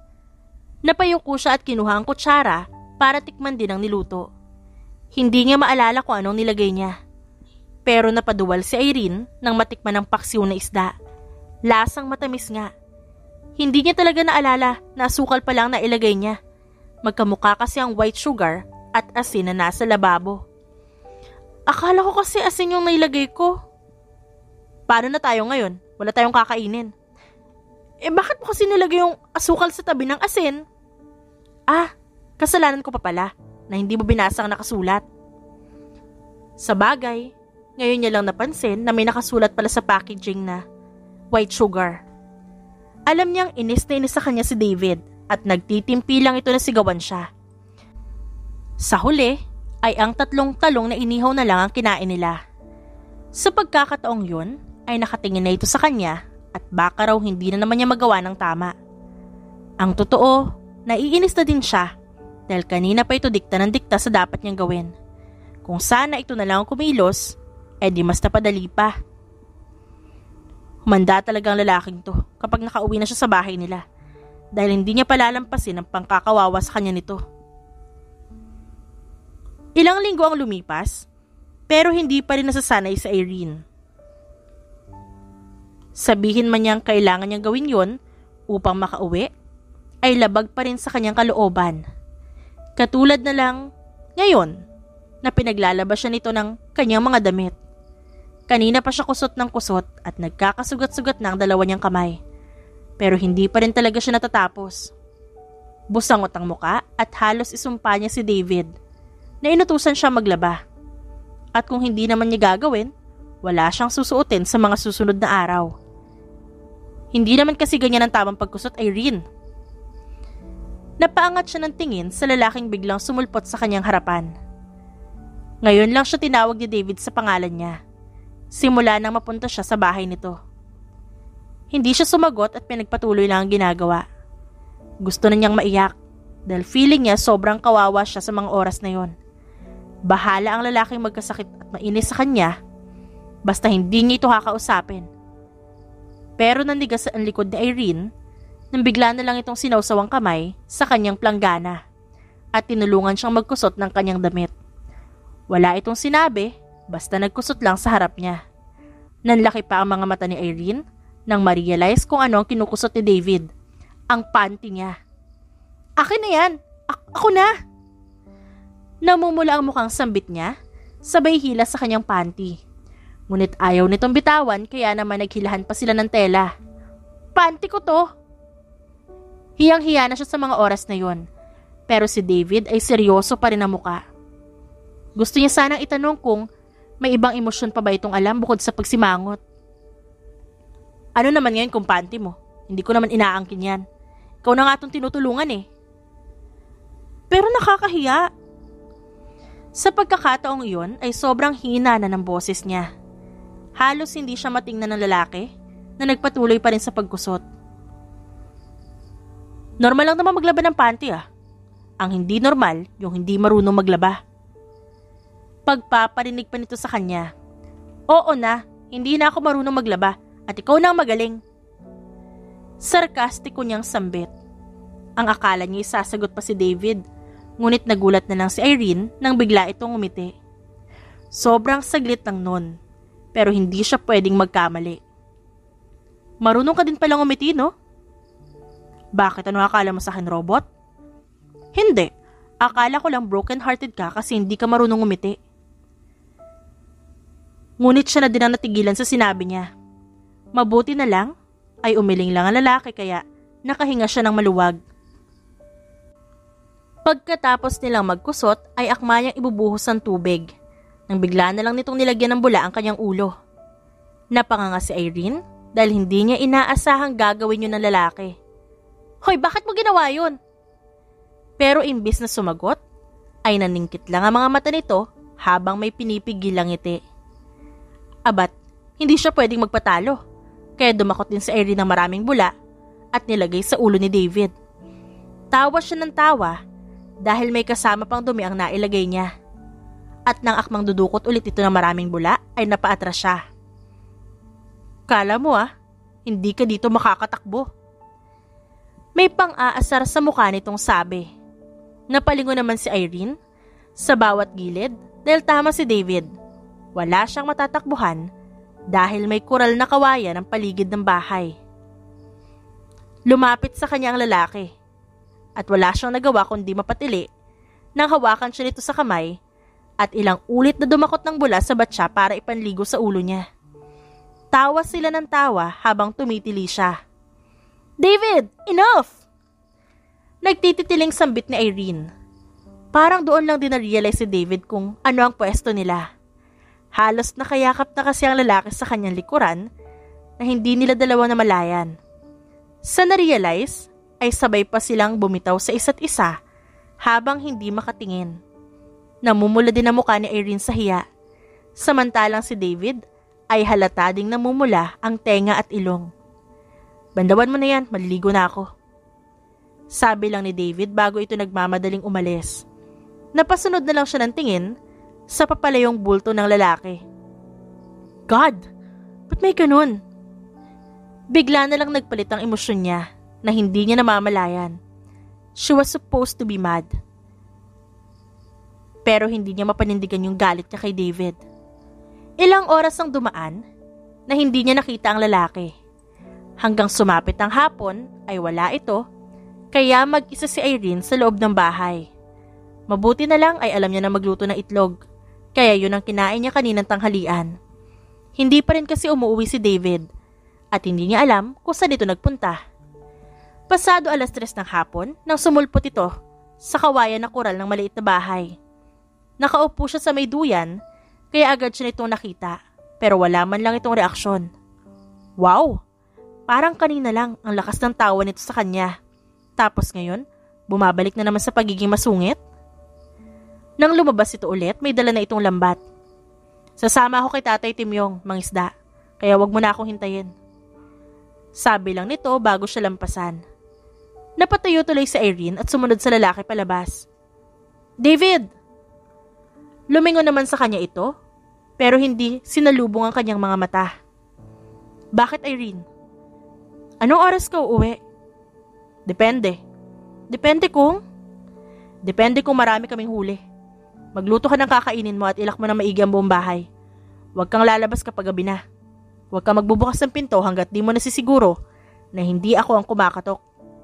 Napayuko siya at kinuha ang kutsara para tikman din ang niluto. Hindi niya maalala kung anong nilagay niya. Pero napaduwal si Irene nang matikman ng paksiw na isda. Lasang matamis nga. Hindi niya talaga naalala na asukal pa lang na ilagay niya. Magkamukha kasi ang white sugar at asin na nasa lababo. Akala ko kasi asin yung nailagay ko. Paano na tayo ngayon? Wala tayong kakainin. Bakit mo kasi nilagay yung asukal sa tabi ng asin? Kasalanan ko pa pala na hindi mo binasa ang nakasulat. Sa bagay, Ngayon niya lang napansin na may nakasulat pala sa packaging na white sugar. Alam niyang inis na inis sa kanya si David at nagtitimpi lang ito na sigawan siya. Sa huli ay ang 3 talong na inihaw na lang ang kinain nila. Sa pagkakataong yun ay nakatingin na ito sa kanya at baka raw hindi na naman niya magawa ng tama. Ang totoo, naiinis na din siya dahil kanina pa ito dikta ng dikta sa dapat niyang gawin. Kung sana ito na lang ang kumilos, di mas napadali pa. Humanda talaga ang lalaking to kapag nakauwi na siya sa bahay nila dahil hindi niya palalampasin ang pangkakawawa sa kanya nito. Ilang linggo ang lumipas pero hindi pa rin nasasanay si Irene. Sabihin man niyang kailangan niyang gawin yon upang makauwi, ay labag pa rin sa kanyang kalooban. Katulad na lang ngayon na pinaglalabas siya nito ng kanyang mga damit. Kanina pa siya kusot ng kusot at nagkakasugat-sugat na ang dalawa niyang kamay. Pero hindi pa rin talaga siya natatapos. Busangot ang muka at halos isumpa niya si David na inutusan siya maglaba. At kung hindi naman niya gagawin, wala siyang susuotin sa mga susunod na araw. Hindi naman kasi ganyan ang tamang pagkusot, Irene. Napaangat siya ng tingin sa lalaking biglang sumulpot sa kanyang harapan. Ngayon lang siya tinawag ni David sa pangalan niya. Simula nang mapunta siya sa bahay nito. Hindi siya sumagot at pinagpatuloy lang ang ginagawa. Gusto na niyang maiyak dahil feeling niya sobrang kawawa siya sa mga oras na yon. Bahala ang lalaking magkasakit at mainis sa kanya basta hindi niya ito kakausapin. Pero nandigas ang likod ni Irene nang bigla na lang itong sinawsawang kamay sa kanyang planggana at tinulungan siyang magkusot ng kanyang damit. Wala itong sinabi, basta nagkusot lang sa harap niya. Nanlaki pa ang mga mata ni Irene nang ma-realize kung ano ang kinukusot ni David. Ang panty niya. Akin na yan! Ako na! Namumula ang mukhang sambit niya, sabay hila sa kanyang panty. Ngunit ayaw nitong bitawan kaya naman naghilahan pa sila ng tela. Panty ko to! Hiyang-hiya na siya sa mga oras na yon. Pero si David ay seryoso pa rin ang muka. Gusto niya sanang itanong kung may ibang emosyon pa ba itong alam bukod sa pagsimangot. Ano naman ngayon kung panty mo? Hindi ko naman inaangkin yan. Ikaw na nga itong tinutulungan eh. Pero nakakahiya. Sa pagkakataong iyon ay sobrang hina na ng boses niya. Halos hindi siya matingnan ng lalaki na nagpatuloy pa rin sa pagkusot. Normal lang naman maglaba ng panty ah. Ang hindi normal, yung hindi marunong maglaba. Pagpaparinig pa nito sa kanya. Oo na, hindi na ako marunong maglaba at ikaw na ang magaling. Sarkastiko niyang sambit. Ang akala niya isasagot pa si David, ngunit nagulat na lang si Irene nang bigla itong umiti. Sobrang saglit lang nun, pero hindi siya pwedeng magkamali. Marunong ka din palang umiti, no? Bakit, ano akala mo sa akin, robot? Hindi, akala ko lang broken-hearted ka kasi hindi ka marunong umiti. Ngunit siya na din ang natigilan sa sinabi niya. Mabuti na lang ay umiling lang ang lalaki kaya nakahinga siya ng maluwag. Pagkatapos nilang magkusot ay akma niyang ibubuhos ng tubig. Nang bigla na lang nitong nilagyan ng bula ang kanyang ulo. Napanganga si Irene dahil hindi niya inaasahang gagawin yun ng lalaki. Hoy, bakit mo ginawa yun? Pero imbis na sumagot, ay naningkit lang ang mga mata nito habang may pinipigil ang ngiti. Abat, hindi siya pwedeng magpatalo, kaya dumakot din si Irene ng maraming bula at nilagay sa ulo ni David. Tawa siya ng tawa dahil may kasama pang dumi ang nailagay niya. At nang akmang dudukot ulit ito ng maraming bula ay napaatras siya. Kala mo hindi ka dito makakatakbo. May pang-aasar sa mukha nitong sabi. Napalingon naman si Irene sa bawat gilid dahil tama si David. Wala siyang matatakbuhan dahil may kural na kawayan ang paligid ng bahay. Lumapit sa kanya ang lalaki at wala siyang nagawa kundi mapatili nang hawakan siya nito sa kamay at ilang ulit na dumakot ng bula sa batya para ipanligo sa ulo niya. Tawa sila ng tawa habang tumitili siya. David, enough! Nagtititiling sambit ni Irene. Parang doon lang din na-realize si David kung ano ang pwesto nila. Halos nakayakap na kasi ang lalaki sa kanyang likuran na hindi nila dalawa namalayan. Sa na-realize ay sabay pa silang bumitaw sa isa't isa habang hindi makatingin. Namumula din ang mukha ni Irene sa hiya, samantalang si David ay halata ding namumula ang tenga at ilong. "Bandawan mo na yan, maliligo na ako," sabi lang ni David bago ito nagmamadaling umalis. Napasunod na lang siya ng tingin sa papalayong bulto ng lalaki. God, ba't may ganun? Bigla na lang nagpalit ang emosyon niya na hindi niya namamalayan. She was supposed to be mad. Pero hindi niya mapanindigan yung galit niya kay David. Ilang oras ang dumaan na hindi niya nakita ang lalaki. Hanggang sumapit ang hapon ay wala ito, kaya mag-isa si Irene sa loob ng bahay. Mabuti na lang ay alam niya na magluto ng itlog, kaya yun ang kinain niya kaninang tanghalian. Hindi pa rin kasi umuwi si David at hindi niya alam kung saan ito nagpunta. Pasado 3:00 ng hapon nang sumulpot ito sa kawayan na kural ng maliit na bahay. Nakaupo siya sa may duyan, kaya agad siya nitong nakita, pero wala man lang itong reaksyon. Wow! Parang kanina lang ang lakas ng tawa nito sa kanya. Tapos ngayon, bumabalik na naman sa pagiging masungit? Nang lumabas ito ulit, may dala na itong lambat. "Sasama ako kay Tatay Timyong, mangisda, kaya wag mo na akong hintayin," sabi lang nito bago siya lampasan. Napatayo tuloy si Irene at sumunod sa lalaki palabas. "David!" Lumingon naman sa kanya ito, pero hindi sinalubong ang kanyang mga mata. "Bakit, Irene? Anong oras ka uuwi?" Depende kung marami kaming huli. Magluto ka ng kakainin mo at ilak mo na maigi ang buong bahay. Huwag kang lalabas kapag gabi na. Huwag kang magbubukas ng pinto hanggat di mo nasisiguro na hindi ako ang kumakatok."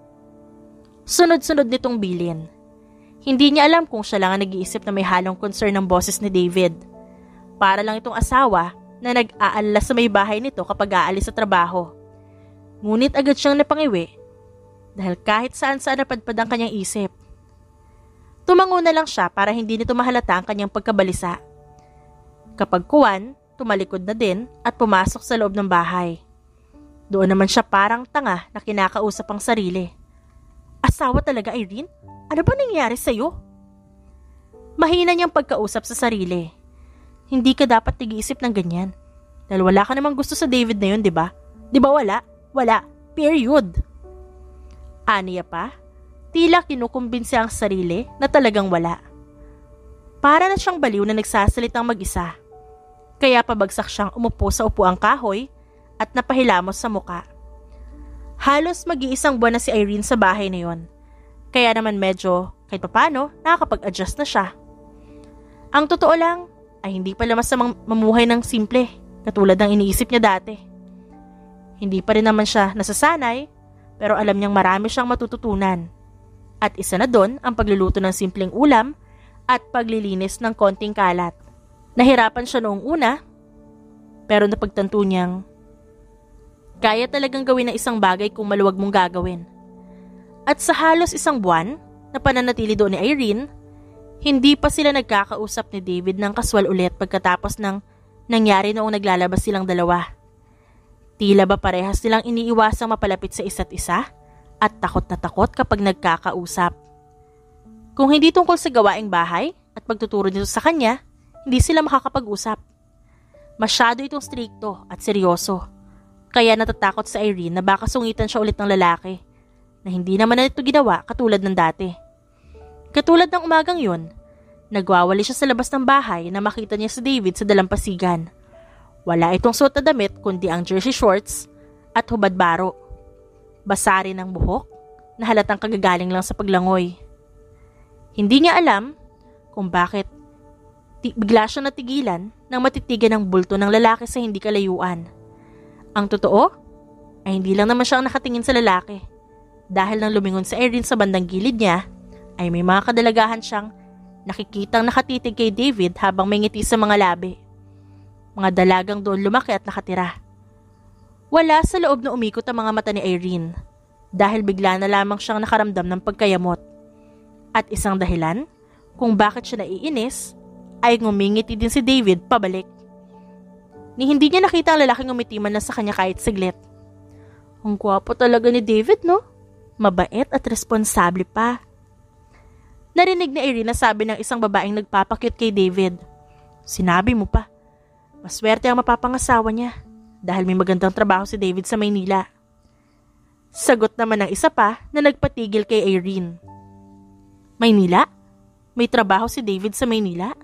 Sunod-sunod nitong bilin. Hindi niya alam kung siya lang ang nag-iisip na may halong concern ng boses ni David. Para lang itong asawa na nag-aalala sa may bahay nito kapag aalis sa trabaho. Ngunit agad siyang napangiwi dahil kahit saan-saan napadpad ang kanyang isip. Tumango na lang siya para hindi nito mahalata ang kanyang pagkabalisa. Kapag kuwan, tumalikod na din at pumasok sa loob ng bahay. Doon naman siya parang tanga na kinakausap ang sarili. "Asawa talaga, Irene? Ano ba nangyayari sa'yo?" Mahina niyang pagkausap sa sarili. Hindi ka dapat nag-iisip ng ganyan. Dahil wala ka namang gusto sa David na yun, di ba? Di ba wala? Wala. Period. Aniya pa, tila kinukumbinsi ang sarili na talagang wala. Para na siyang baliw na nagsasalitang mag-isa. Kaya pabagsak siyang umupo sa upuang kahoy at napahilamos sa muka. Halos mag-iisang buwan na si Irene sa bahay na yon. Kaya naman medyo, kahit papano, nakakapag-adjust na siya. Ang totoo lang ay hindi pala masamang mamuhay ng simple, katulad ng iniisip niya dati. Hindi pa rin naman siya nasasanay, pero alam niyang marami siyang matututunan. At isa na doon ang pagluluto ng simpleng ulam at paglilinis ng konting kalat. Nahirapan siya noong una, pero napagtanto niyang kaya talagang gawin ng isang bagay kung maluwag mong gagawin. At sa halos 1 buwan na pananatili doon ni Irene, hindi pa sila nagkakausap ni David ng kaswal ulit pagkatapos ng nangyari noong naglalabas silang dalawa. Tila ba parehas nilang iniiwasang mapalapit sa isa't isa at takot na takot kapag nagkakausap. Kung hindi tungkol sa gawaing bahay at pagtuturo nito sa kanya, hindi sila makakapag-usap. Masyado itong strikto at seryoso. Kaya natatakot sa Irene na baka sungitan siya ulit ng lalaki na hindi naman na ito ginawa katulad ng dati. Katulad ng umagang yun, nagwawali siya sa labas ng bahay na makita niya si David sa dalampasigan. Wala itong suot na damit kundi ang jersey shorts at hubad baro. Basa rin ang buhok na halatang kagagaling lang sa paglangoy. Hindi niya alam kung bakit bigla siyang natigilan nang matitigan ng bulto ng lalaki sa hindi kalayuan. Ang totoo ay hindi lang naman siya ang nakatingin sa lalaki. Dahil nang lumingon sa Irene sa bandang gilid niya, ay may mga kadalagahan siyang nakikitang nakatitig kay David habang may ngiti sa mga labi. Mga dalagang doon lumaki at nakatira. Wala sa loob na umikot ang mga mata ni Irene dahil bigla na lamang siyang nakaramdam ng pagkayamot. At isang dahilan kung bakit siya naiinis ay ngumingiti din si David pabalik. ni hindi niya nakita ang lalaking umitiman na sa kanya kahit saglit. Ang gwapo talaga ni David, no? Mabait at responsable pa. Narinig ni Irene na sabi ng isang babaeng nagpapakyut kay David. Sinabi mo pa, maswerte ang mapapangasawa niya dahil may magandang trabaho si David sa Maynila. Sagot naman ng isa pa na nagpatigil kay Irene. Maynila? May trabaho si David sa Maynila?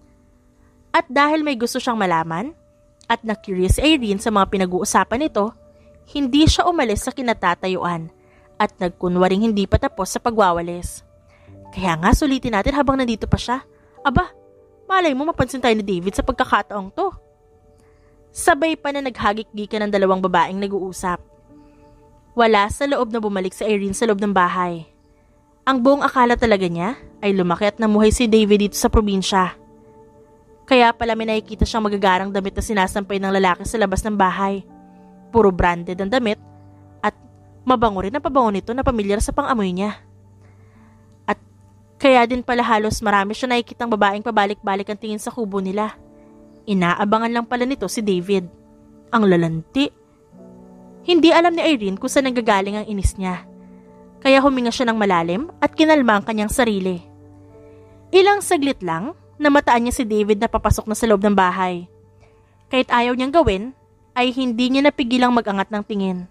At dahil may gusto siyang malaman at na-curious si Irene sa mga pinag-uusapan nito, hindi siya umalis sa kinatatayuan at nagkunwaring hindi pa tapos sa pagwawalis. Kaya nga sulitin natin habang nandito pa siya. Aba, malay mo mapansin tayo ni David sa pagkakataong to. Sabay pa na naghagik-gikan ng dalawang babaeng nag-uusap. Wala sa loob na bumalik si Irene sa loob ng bahay. Ang buong akala talaga niya ay lumaki at namuhay si David dito sa probinsya. Kaya pala may nakikita siyang magagarang damit na sinasampay ng lalaki sa labas ng bahay. Puro branded ang damit at mabango rin ang pabango nito na pamilyar sa pang-amoy niya. At kaya din pala halos marami siya nakikitang babaeng pabalik-balik ang tingin sa kubo nila. Inaabangan lang pala nito si David. Ang lalanti. Hindi alam ni Irene kung saan nanggagaling ang inis niya. Kaya huminga siya ng malalim at kinalma ang kanyang sarili. Ilang saglit lang, namataan niya si David na papasok na sa loob ng bahay. Kahit ayaw niyang gawin, ay hindi niya napigilang mag-angat ng tingin.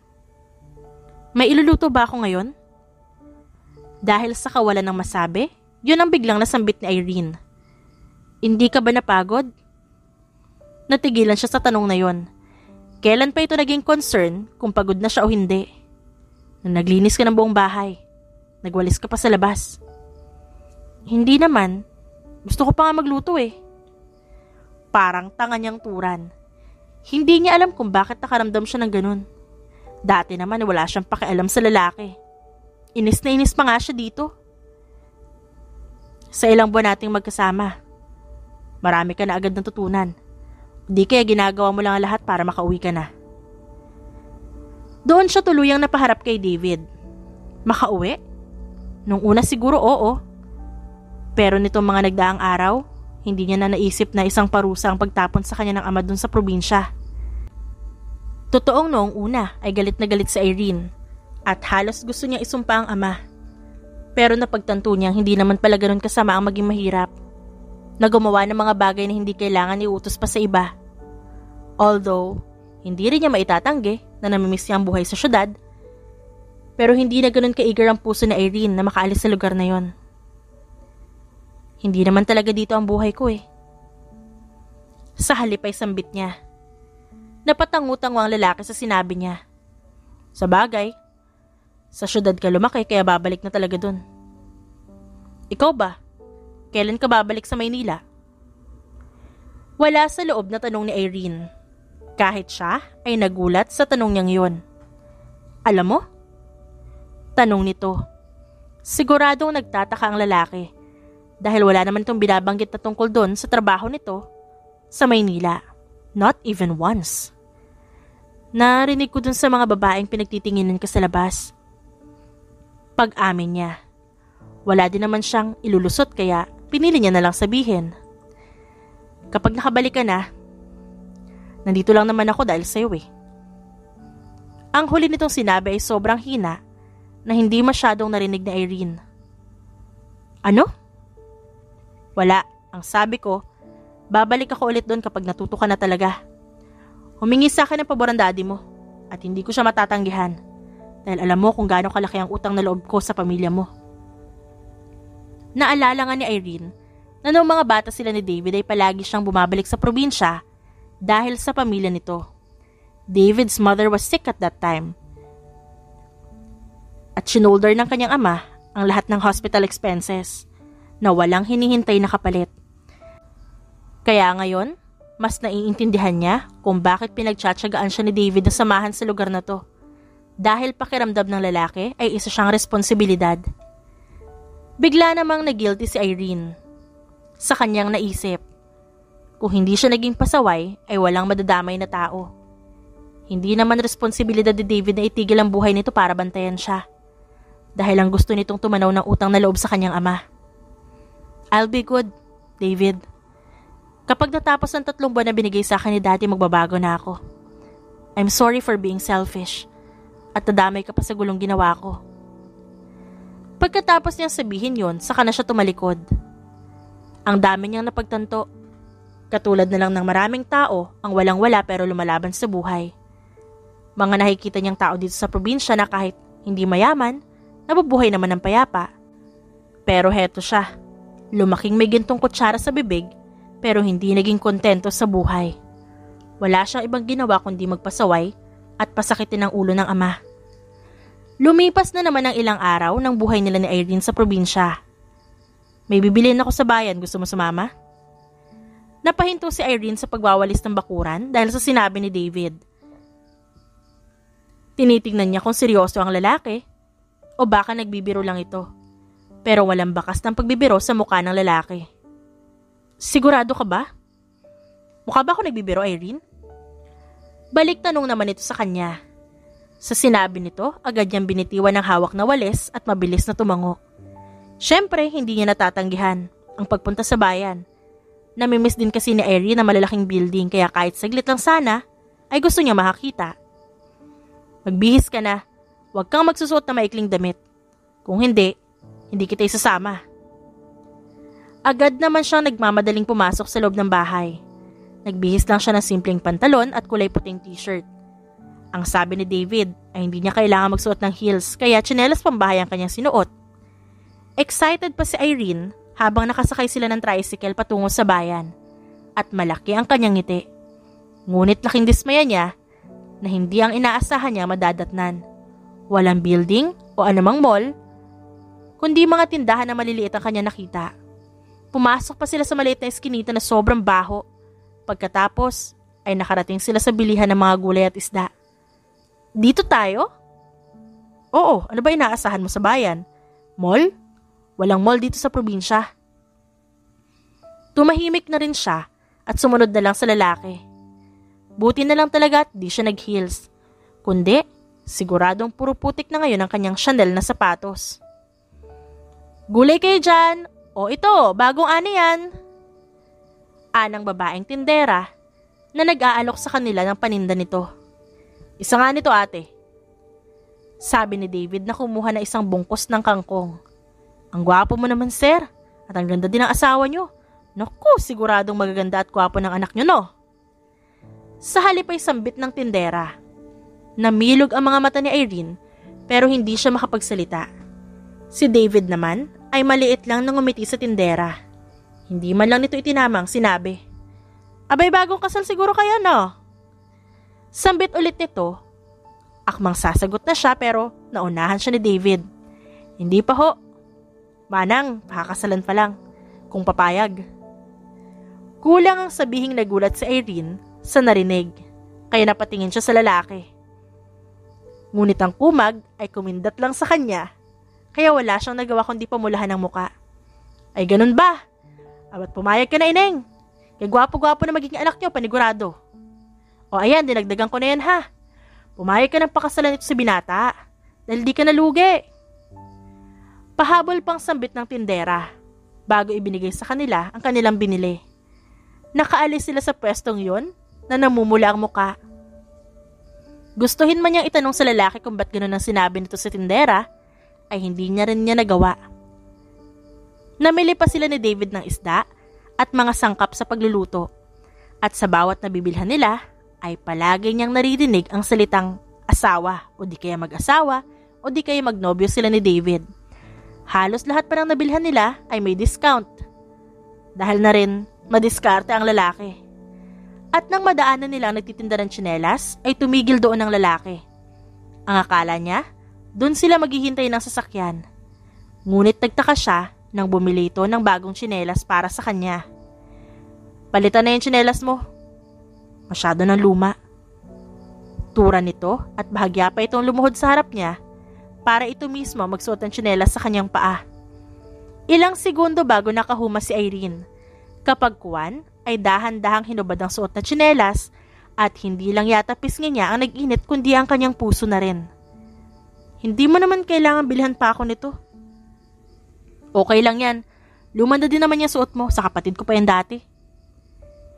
May iluluto ba ako ngayon? Dahil sa kawalan ng masabi, yun ang biglang nasambit ni Irene. Hindi ka ba napagod? Natigilan siya sa tanong na yon. Kailan pa ito naging concern kung pagod na siya o hindi? Nung naglinis ka ng buong bahay, nagwalis ka pa sa labas. Hindi naman. Gusto ko pa nga magluto eh. Parang tanga niyang turan. Hindi niya alam kung bakit nakaramdam siya ng ganun. Dati naman wala siyang pakialam sa lalaki. Inis na inis pa nga siya dito. Sa ilang buwan nating magkasama, marami ka na agad natutunan. Di kaya ginagawa mo lang ang lahat para makauwi ka na. Doon siya tuluyang napaharap kay David. Makauwi? Nung una siguro oo. Pero nitong mga nagdaang araw, hindi niya na naisip na isang parusa ang pagtapon sa kanya ng ama dun sa probinsya. Totoong noong una ay galit na galit si Irene at halos gusto niya isumpa ang ama. Pero napagtanto niyang hindi naman pala ganun kasama ang maging mahirap. Na gumawa ng mga bagay na hindi kailangan iutos pa sa iba. Although, hindi rin niya maitatanggi na namimiss niya ang buhay sa syudad, pero hindi na ganun ka-eager ang puso ni Irene na makaalis sa lugar na yon. Hindi naman talaga dito ang buhay ko eh. Sa halip ay sambit niya. Napatangutango ang lalaki sa sinabi niya. Sa bagay, sa syudad ka lumaki kaya babalik na talaga dun. Ikaw ba? Kailan ka babalik sa Maynila? Wala sa loob na tanong ni Irene. Kahit siya ay nagulat sa tanong niyang yon. Alam mo? Tanong nito. Siguradong nagtataka ang lalaki dahil wala naman itong binabanggit na tungkol doon sa trabaho nito sa Maynila. Not even once. Narinig ko dun sa mga babaeng pinagtitinginan ka sa labas. Pag-amin niya. Wala din naman siyang ilulusot kaya pinili niya na lang sabihin. Kapag nakabalik ka na, nandito lang naman ako dahil sa'yo eh. Ang huli nitong sinabi ay sobrang hina na hindi masyadong narinig ni Irene. Ano? Wala. Ang sabi ko, babalik ako ulit doon kapag natuto ka na talaga. Humingi sa akin ng pabor ang daddy mo at hindi ko siya matatanggihan dahil alam mo kung gaano kalaki ang utang na loob ko sa pamilya mo. Naalala nga ni Irene na noong mga bata sila ni David ay palagi siyang bumabalik sa probinsya dahil sa pamilya nito. David's mother was sick at that time. At shinolder ng kanyang ama ang lahat ng hospital expenses na walang hinihintay na kapalit. Kaya ngayon, mas naiintindihan niya kung bakit pinagtsatsagaan siya ni David na samahan sa lugar na to. Dahil pakiramdam ng lalaki ay isa siyang responsibilidad. Bigla namang na-guilty si Irene. Sa kanyang naisip, kung hindi siya naging pasaway ay walang madadamay na tao. Hindi naman responsibilidad ni David na itigil ang buhay nito para bantayan siya. Dahil ang gusto nitong tumanaw ng utang na loob sa kanyang ama. I'll be good, David. Kapag natapos ang 3 buwan na binigay sa akin ni Daddy, magbabago na ako. I'm sorry for being selfish. At nadamay ka pa sa gulong ginawa ko. Pagkatapos niyang sabihin yon, saka na siya tumalikod. Ang dami niyang napagtanto. Katulad na lang ng maraming tao ang walang-wala pero lumalaban sa buhay. Mga nakikita niyang tao dito sa probinsya na kahit hindi mayaman, nabubuhay naman ng payapa. Pero heto siya, lumaking may gintong kutsara sa bibig pero hindi naging kontento sa buhay. Wala siyang ibang ginawa kundi magpasaway at pasakitin ang ulo ng ama. Lumipas na naman ang ilang araw ng buhay nila ni Irene sa probinsya. May bibilin ako sa bayan, gusto mo sumama? Napahinto si Irene sa pagwawalis ng bakuran dahil sa sinabi ni David. Tinitingnan niya kung seryoso ang lalaki o baka nagbibiro lang ito. Pero walang bakas ng pagbibiro sa mukha ng lalaki. Sigurado ka ba? Mukha ba ako nagbibiro, Irene? Balik tanong naman ito sa kanya. Sa sinabi nito, agad niyang binitiwan ng hawak na walis at mabilis na tumango. Siyempre, hindi niya natatanggihan ang pagpunta sa bayan. Namimiss din kasi ni Irene na malalaking building kaya kahit saglit lang sana, ay gusto niya makakita. Magbihis ka na. Huwag kang magsusuot na maikling damit. Kung hindi, hindi kita isasama. Agad naman siyang nagmamadaling pumasok sa loob ng bahay. Nagbihis lang siya ng simpleng pantalon at kulay puting t-shirt. Ang sabi ni David ay hindi niya kailangan magsuot ng heels kaya tsinelas pambahay ang kanyang sinuot. Excited pa si Irene habang nakasakay sila ng tricycle patungo sa bayan. At malaki ang kanyang ngiti. Ngunit laking dismaya niya na hindi ang inaasahan niya madadatnan. Walang building o anumang mall, kundi mga tindahan na maliliit ang kanya nakita. Pumasok pa sila sa maliit na eskinita na sobrang baho. Pagkatapos ay nakarating sila sa bilihan ng mga gulay at isda. Dito tayo? Oo, ano ba inaasahan mo sa bayan? Mall? Walang mall dito sa probinsya. Tumahimik na rin siya at sumunod na lang sa lalaki. Buti na lang talaga at di siya nag-heels. Kundi, siguradong puro putik na ngayon ang kanyang Chanel na sapatos. Gulay kayo dyan! O ito, bagong ani yan. Anang babaeng tindera na nag-aalok sa kanila ng paninda nito. Isa nga nito ate. Sabi ni David na kumuha na isang bungkos ng kangkong. Ang gwapo mo naman sir, at ang ganda din ng asawa nyo. Naku, siguradong magaganda at gwapo ng anak nyo no. Sa halip ay sambit ng tindera. Namilog ang mga mata ni Irene pero hindi siya makapagsalita. Si David naman ay maliit lang nang ngumiti sa tindera. Hindi man lang nito itinamang sinabi. Abay bagong kasal siguro kaya no? Sambit ulit nito. Akmang sasagot na siya pero naunahan siya ni David. Hindi pa ho. Manang, pakakasalan pa lang. Kung papayag. Kulang ang sabihing nagulat si Irene sa narinig. Kaya napatingin siya sa lalaki. Ngunit ang kumag ay kumindat lang sa kanya. Kaya wala siyang nagawa kundi pamulahan ng muka. Ay ganun ba? Abat pumayag ka na ineng. Kaya gwapo-gwapo na magiging anak niyo, panigurado. O ayan, dinagdagan ko na yan ha. Pumayag ka ng pakasalan ito sa binata. Dahil di ka nalugi. Pahabol pang sambit ng tindera. Bago ibinigay sa kanila ang kanilang binili. Nakaalis sila sa pwestong yon na namumula ang muka. Gustuhin man niyang itanong sa lalaki kung ba't ganun ang sinabi nito sa tindera, ay hindi niya rin niya nagawa. Namili pa sila ni David ng isda at mga sangkap sa pagluluto. At sa bawat nabibilhan nila, ay palagi niyang naririnig ang salitang asawa o di kaya mag-asawa o di kaya magnobyo sila ni David. Halos lahat pa ng nabilhan nila ay may discount. Dahil na rin madiskarte ang lalaki. At nang madaanan nila ang nagtitinda ng tsinelas, ay tumigil doon ang lalaki. Ang akala niya, doon sila maghihintay ng sasakyan. Ngunit nagtaka siya nang bumili ito ng bagong tsinelas para sa kanya. Palitan na yung tsinelas mo. Masyado ng luma. Tura nito at bahagya pa itong lumuhod sa harap niya para ito mismo magsuot ng tsinelas sa kanyang paa. Ilang segundo bago nakahuma si Irene. Kapag kuwan ay dahan-dahang hinubad ang suot na tsinelas at hindi lang yata pisngi niya ang nag-init kundi ang kanyang puso na rin. Hindi mo naman kailangan bilhan pa ako nito. Okay lang yan. Luma na din naman yung suot mo, sa kapatid ko pa yan dati.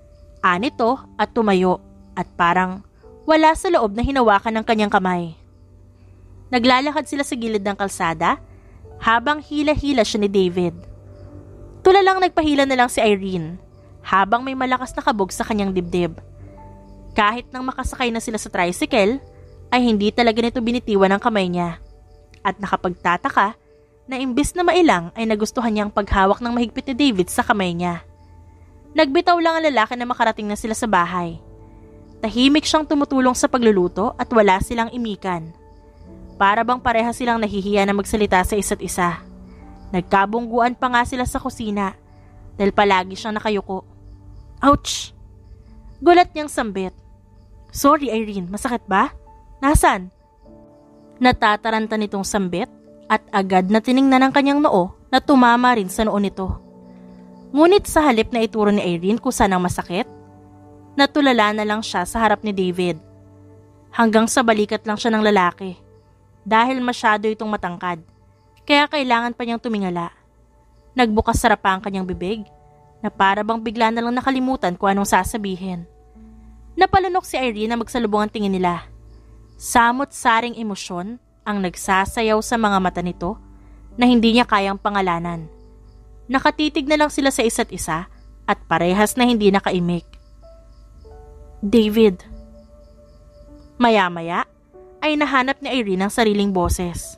Anito at tumayo at parang wala sa loob na hinawakan ng kanyang kamay. Naglalakad sila sa gilid ng kalsada habang hila-hila siya ni David. Tulalang nagpahila na lang si Irene habang may malakas na kabog sa kanyang dibdib. Kahit nang makasakay na sila sa tricycle, ay hindi talaga nito binitiwan ang kamay niya. At nakapagtataka na imbis na mailang ay nagustuhan niyang paghawak ng mahigpit ni David sa kamay niya. Nagbitaw lang ang lalaki na makarating na sila sa bahay. Tahimik siyang tumutulong sa pagluluto at wala silang imikan. Para bang pareha silang nahihiya na magsalita sa isa't isa. Nagkabungguan pa nga sila sa kusina dahil palagi siyang nakayuko. Ouch! Gulat niyang sambit. Sorry Irene, masakit ba? Nasaan? Natataranta nitong sambit at agad na tiningnan ang kanyang noo na tumama rin sa noo nito. Ngunit sa halip na ituro ni Irene kung saan ang masakit, natulala na lang siya sa harap ni David. Hanggang sa balikat lang siya ng lalaki dahil masyado itong matangkad, kaya kailangan pa niyang tumingala. Nagbukas sarapa ang kanyang bibig na para bang bigla na lang nakalimutan kung anong sasabihin. Napalunok si Irene na magsalubong ang tingin nila. Samot-saring emosyon ang nagsasayaw sa mga mata nito na hindi niya kayang pangalanan. Nakatitig na lang sila sa isa't isa at parehas na hindi nakaimik. David. Maya-maya ay nahanap ni Irene ang sariling boses.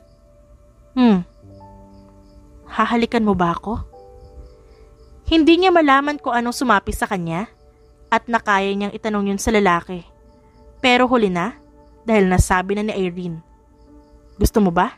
Hahalikan mo ba ako? Hindi niya malaman kung anong sumapi sa kanya at nakaya niyang itanong yun sa lalaki. Pero huli na dahil nasabi na ni Irene. Gusto mo ba?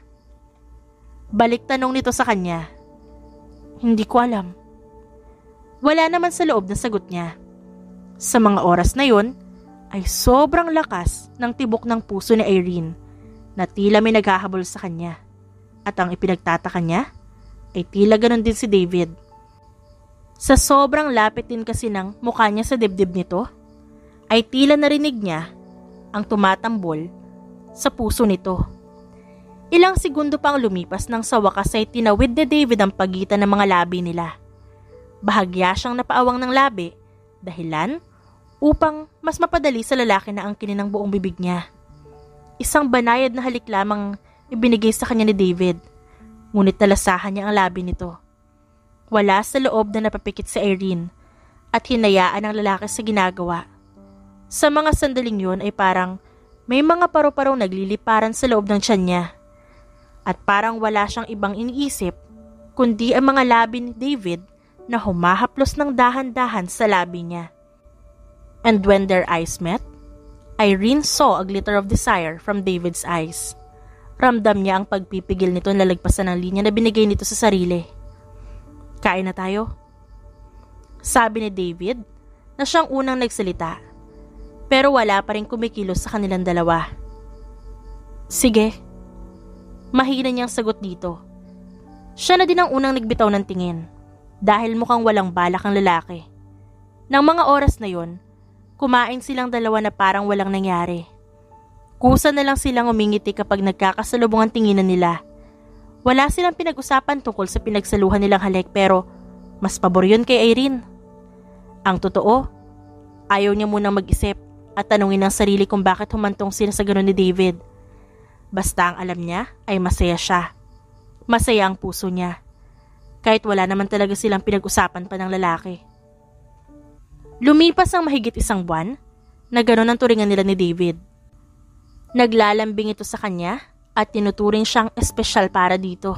Balik tanong nito sa kanya. Hindi ko alam. Wala naman sa loob na sagot niya. Sa mga oras na yun, ay sobrang lakas ng tibok ng puso ni Irene na tila may naghahabol sa kanya. At ang ipinagtataka niya ay tila ganon din si David. Sa sobrang lapit din kasi ng mukha niya sa dibdib nito, ay tila narinig niya ang tumatambol sa puso nito. Ilang segundo pang lumipas nang sa wakas ay tinawid ni David ang pagitan ng mga labi nila. Bahagya siyang napaawang ng labi, dahilan upang mas mapadali sa lalaki na angkinin ang buong bibig niya. Isang banayad na halik lamang ibinigay sa kanya ni David, ngunit nalasahan niya ang labi nito. Wala sa loob na napapikit si Irene at hinayaan ang lalaki sa ginagawa. Sa mga sandaling yun ay parang may mga paru-parong nagliliparan sa loob ng tiyan niya. At parang wala siyang ibang iniisip kundi ang mga labi ni David na humahaplos ng dahan-dahan sa labi niya. And when their eyes met, Irene saw a glitter of desire from David's eyes. Ramdam niya ang pagpipigil nito na lagpasan ng linya na binigay nito sa sarili. Kain na tayo? Sabi ni David na siyang unang nagsalita, pero wala pa rin kumikilos sa kanilang dalawa. Sige. Mahina niyang sagot dito. Siya na din ang unang nagbitaw ng tingin dahil mukhang walang balak ang lalaki. Nang mga oras na yon, kumain silang dalawa na parang walang nangyari. Kusa na lang silang umingiti kapag nagkakasalubong ang tinginan nila. Wala silang pinag-usapan tungkol sa pinagsaluhan nilang halik pero mas pabor yun kay Irene. Ang totoo, ayaw niya munang mag-isip at tanungin ang sarili kung bakit humantong sila sa gano'n ni David. Basta ang alam niya ay masaya siya. Masaya ang puso niya. Kahit wala naman talaga silang pinag-usapan pa ng lalaki. Lumipas ang mahigit 1 buwan na gano'n ang turingan nila ni David. Naglalambing ito sa kanya at tinuturing siyang espesyal para dito.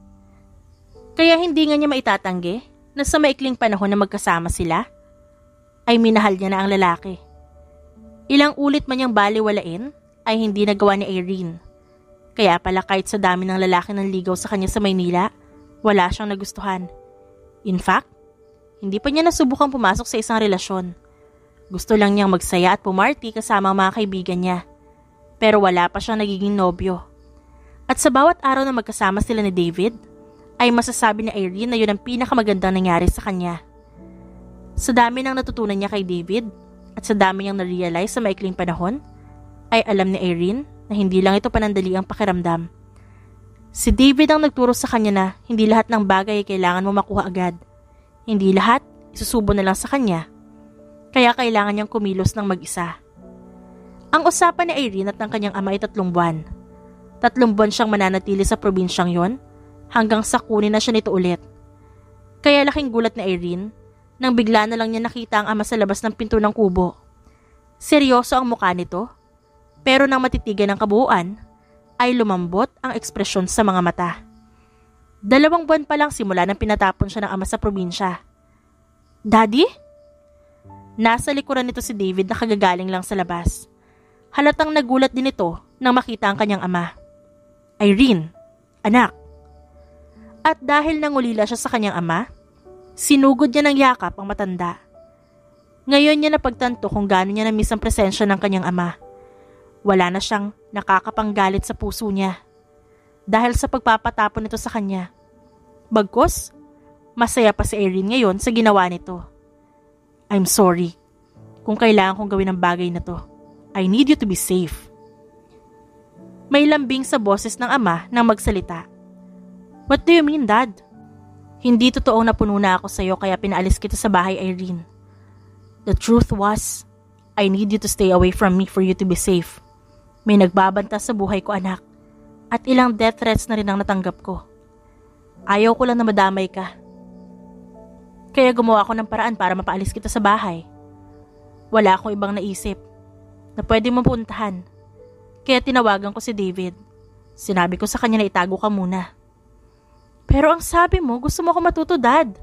Kaya hindi nga niya maitatanggi na sa maikling panahon na magkasama sila, ay minahal niya na ang lalaki. Ilang ulit man niyang baliwalain ay hindi nagawa ni Irene. Kaya pala kahit sa dami ng lalaki ng ligaw sa kanya sa Maynila, wala siyang nagustuhan. In fact, hindi pa niya nasubukang pumasok sa isang relasyon. Gusto lang niyang magsaya at pumarty kasama ang mga kaibigan niya. Pero wala pa siyang nagiging nobyo. At sa bawat araw na magkasama sila ni David, ay masasabi ni Irene na yun ang pinakamagandang nangyari sa kanya. Sa dami ng natutunan niya kay David at sa dami niyang na-realize sa maikling panahon, ay alam ni Irene na hindi lang ito panandali ang pakiramdam. Si David ang nagturo sa kanya na hindi lahat ng bagay ay kailangan mo makuha agad. Hindi lahat isusubo na lang sa kanya. kaya kailangan niyang kumilos ng mag-isa. Ang usapan ni Irene at ng kanyang ama ay 3 buwan. 3 buwan siyang mananatili sa probinsyang yon hanggang sa kunin na siya nito ulit. Kaya laking gulat ni Irene nang bigla na lang niya nakita ang ama sa labas ng pinto ng kubo. Seryoso ang mukha nito, pero nang matitigan ng kabuuan, ay lumambot ang ekspresyon sa mga mata. 2 buwan pa lang simula nang pinatapon siya ng ama sa probinsya. Daddy? Nasa likuran nito si David na kagagaling lang sa labas. Halatang nagulat din ito nang makita ang kanyang ama. Irene, anak. At dahil nangulila siya sa kanyang ama, sinugod niya ng yakap ang matanda. Ngayon niya napagtanto kung gaano niya na-miss ang presensya ng kanyang ama. Wala na siyang nakakapanggalit sa puso niya dahil sa pagpapatapon nito sa kanya. Bagkus, masaya pa si Irene ngayon sa ginawa nito. I'm sorry kung kailangan kong gawin ang bagay na to. I need you to be safe. May lambing sa boses ng ama nang magsalita. What do you mean, Dad? Hindi totoong napuno na ako sa'yo kaya pinaalis kita sa bahay, Irene. The truth was, I need you to stay away from me for you to be safe. May nagbabanta sa buhay ko, anak. At ilang death threats na rin ang natanggap ko. Ayaw ko lang na madamay ka. Kaya gumawa ko ng paraan para mapaalis kita sa bahay. Wala akong ibang naisip na pwede mong puntahan. Kaya tinawagan ko si David. Sinabi ko sa kanya na itago ka muna. Pero ang sabi mo, gusto mo ako matuto, Dad.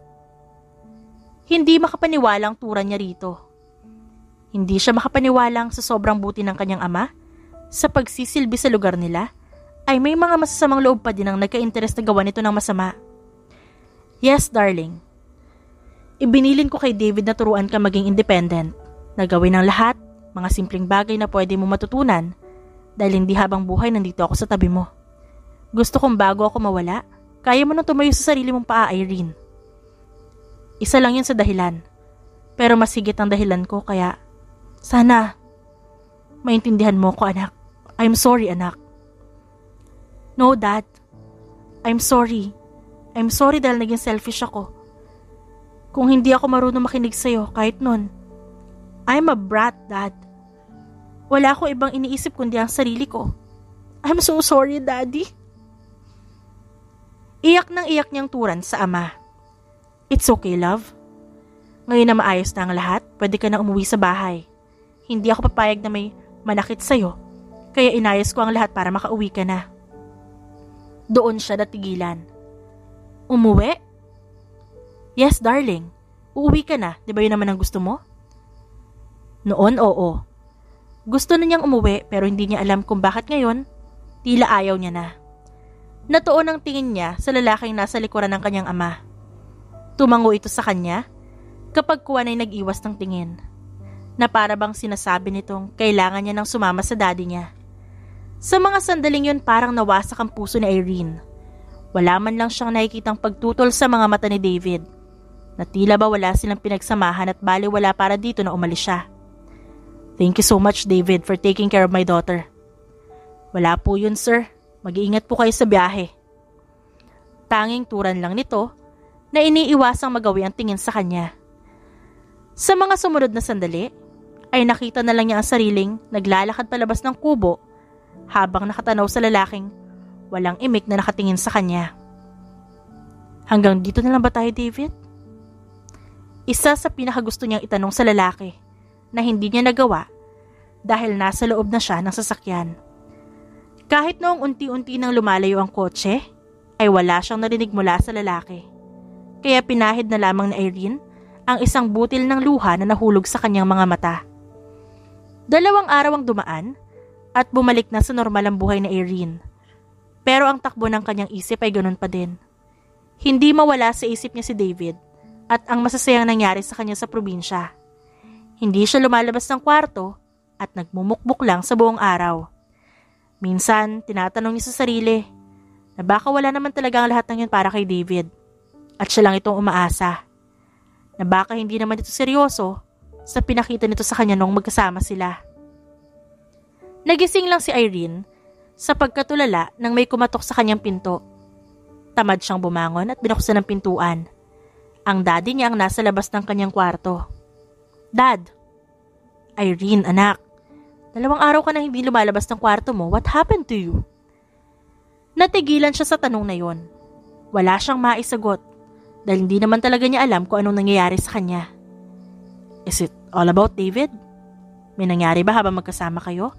Hindi makapaniwalang tura niya rito. Hindi siya makapaniwalang sa sobrang buti ng kanyang ama, sa pagsisilbi sa lugar nila, ay may mga masasamang loob pa din ang nagka-interest na gawa nito ng masama. Yes, darling. Ibinilin ko kay David na turuan ka maging independent, na gawin ang lahat, mga simpleng bagay na pwede mo matutunan, dahil hindi habang buhay nandito ako sa tabi mo. Gusto kong bago ako mawala, kaya mo nang tumayo sa sarili mong paa, Irene. Isa lang yun sa dahilan, pero mas higit ang dahilan ko kaya sana maintindihan mo ko, anak. I'm sorry, anak. No, Dad. I'm sorry. I'm sorry dahil naging selfish ako. Kung hindi ako marunong makinig sa'yo kahit nun. I'm a brat, Dad. Wala akong ibang iniisip kundi ang sarili ko. I'm so sorry, Daddy. Iyak nang iyak niyang turan sa ama. It's okay, love. Ngayon na maayos na ang lahat, pwede ka na umuwi sa bahay. Hindi ako papayag na may manakit sa'yo, kaya inayos ko ang lahat para makauwi ka na. Doon siya natigilan. Umuwi? Yes, darling. Uuwi ka na, di ba yun naman ang gusto mo? Noon, oo. Gusto na niyang umuwi pero hindi niya alam kung bakit ngayon, tila ayaw niya na. Natuon ang tingin niya sa lalaking nasa likuran ng kanyang ama. Tumango ito sa kanya kapag kuwan ay nag-iwas ng tingin, na para bang sinasabi nitong kailangan niya nang sumama sa daddy niya. Sa mga sandaling yun parang nawasak ang puso ni Irene. Wala man lang siyang nakikitang pagtutol sa mga mata ni David, na tila ba wala silang pinagsamahan at baliwala para dito na umalis siya. Thank you so much, David, for taking care of my daughter. Wala po yun, sir. Mag-iingat po kayo sa biyahe. Tanging turan lang nito na iniiwasang magawi ang tingin sa kanya. Sa mga sumunod na sandali, ay nakita na lang niya ang sariling naglalakad palabas ng kubo habang nakatanaw sa lalaking walang imik na nakatingin sa kanya. Hanggang dito na lang ba tayo, David? Isa sa pinakagusto niyang itanong sa lalaki na hindi niya nagawa dahil nasa loob na siya ng sasakyan. Kahit noong unti-unti nang lumalayo ang kotse, ay wala siyang narinig mula sa lalaki. Kaya pinahid na lamang ni Irene ang isang butil ng luha na nahulog sa kanyang mga mata. 2 araw ang dumaan at bumalik na sa normal ang buhay ni Irene. Pero ang takbo ng kanyang isip ay ganun pa din. Hindi mawala sa isip niya si David at ang masasayang nangyari sa kanya sa probinsya. Hindi siya lumalabas ng kwarto at nagmumukbuk lang sa buong araw. Minsan, tinatanong niya sa sarili na baka wala naman talaga ang lahat ng yun para kay David at siya lang itong umaasa. Na baka hindi naman ito seryoso sa pinakita nito sa kanya noong magkasama sila. Nagising lang si Irene sa pagkatulala nang may kumatok sa kanyang pinto. Tamad siyang bumangon at binuksan ang pintuan. Ang daddy niya ang nasa labas ng kanyang kwarto. Dad, Irene, anak. 2 araw ka na hindi lumalabas ng kwarto mo. What happened to you? Natigilan siya sa tanong na yon. Wala siyang maisagot dahil hindi naman talaga niya alam kung anong nangyayari sa kanya. Is it all about David? May nangyari ba habang magkasama kayo?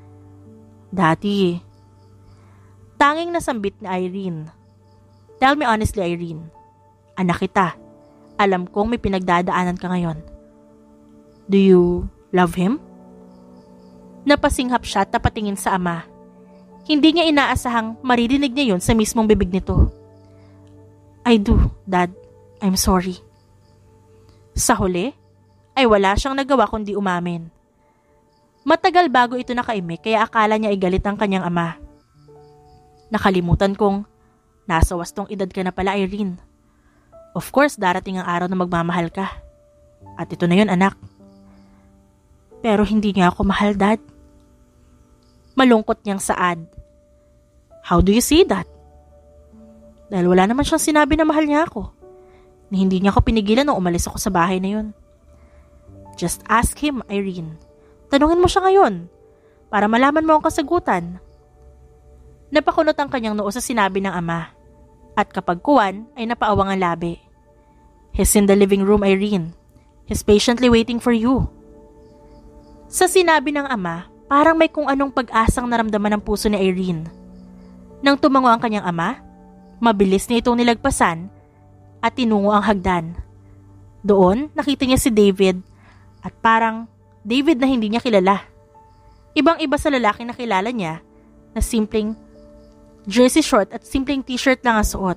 Dati. Tanging nasambit ni Irene. Tell me honestly, Irene. Anak kita. Alam kong may pinagdadaanan ka ngayon. Do you love him? Napasinghap siya at napatingin sa ama. Hindi niya inaasahang maririnig niya yon sa mismong bibig nito. I do, Dad. I'm sorry. Sa huli, ay wala siyang nagawa kundi umamin. Matagal bago ito nakaimik kaya akala niya ay galit ang kanyang ama. Nakalimutan kong nasa wastong edad ka na pala, Irene. Of course, darating ang araw na magmamahal ka. At ito na yun, anak. Pero hindi niya ako mahal, Dad. Malungkot niyang saad. How do you see that? Dahil wala naman siyang sinabi na mahal niya ako. Ni hindi niya ako pinigilan nung umalis ako sa bahay na yun. Just ask him, Irene. Tanungin mo siya ngayon para malaman mo ang kasagutan. Napakunot ang kanyang noo sa sinabi ng ama. At kapag kuwan ay napaawang ang labi. He's in the living room, Irene. He's patiently waiting for you. Sa sinabi ng ama, parang may kung anong pag-asang naramdaman ng puso ni Irene. Nang tumango ang kanyang ama, mabilis niya itong nilagpasan at tinungo ang hagdan. Doon, nakita niya si David at parang David na hindi niya kilala. Ibang-iba sa lalaki na kilala niya na simpleng jersey short at simpleng t-shirt lang ang suot.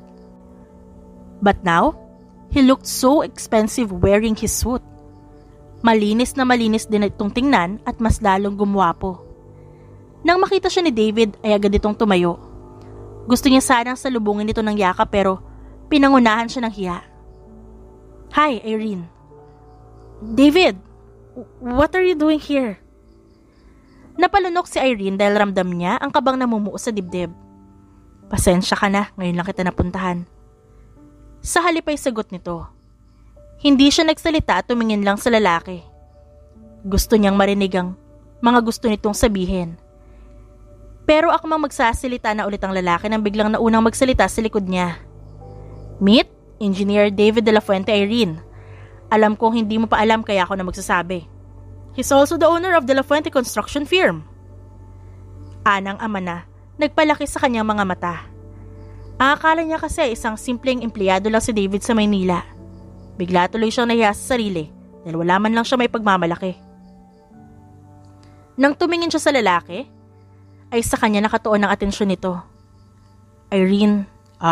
But now, he looked so expensive wearing his suit. Malinis na malinis din itong tingnan at mas lalong gumwapo. Nang makita siya ni David ay agad itong tumayo. Gusto niya sanang salubungin ito ng yaka pero pinangunahan siya ng hiya. Hi, Irene. David, what are you doing here? Napalunok si Irene dahil ramdam niya ang kabang namumuo sa dibdib. Pasensya ka na, ngayon lang kita napuntahan. Sa halip ay sagot nito. Hindi siya nagsalita at tumingin lang sa lalaki. Gusto niyang marinig ang mga gusto nitong sabihin. Pero ako mang magsasalita na ulit ang lalaki nang biglang naunang magsalita sa likod niya. Meet Engineer David de la Fuente, Irene. Alam kong hindi mo pa alam kaya ako na magsasabi. He's also the owner of de la Fuente Construction Firm. Anang ama na, nagpalaki sa kanyang mga mata. Ang akala niya kasi isang simpleng empleyado lang si David sa Maynila. Bigla tuloy siyang nahiya sa sarili dahil wala man lang siya may pagmamalaki. Nang tumingin siya sa lalaki, ay sa kanya nakatuon ang atensyon nito. Irene,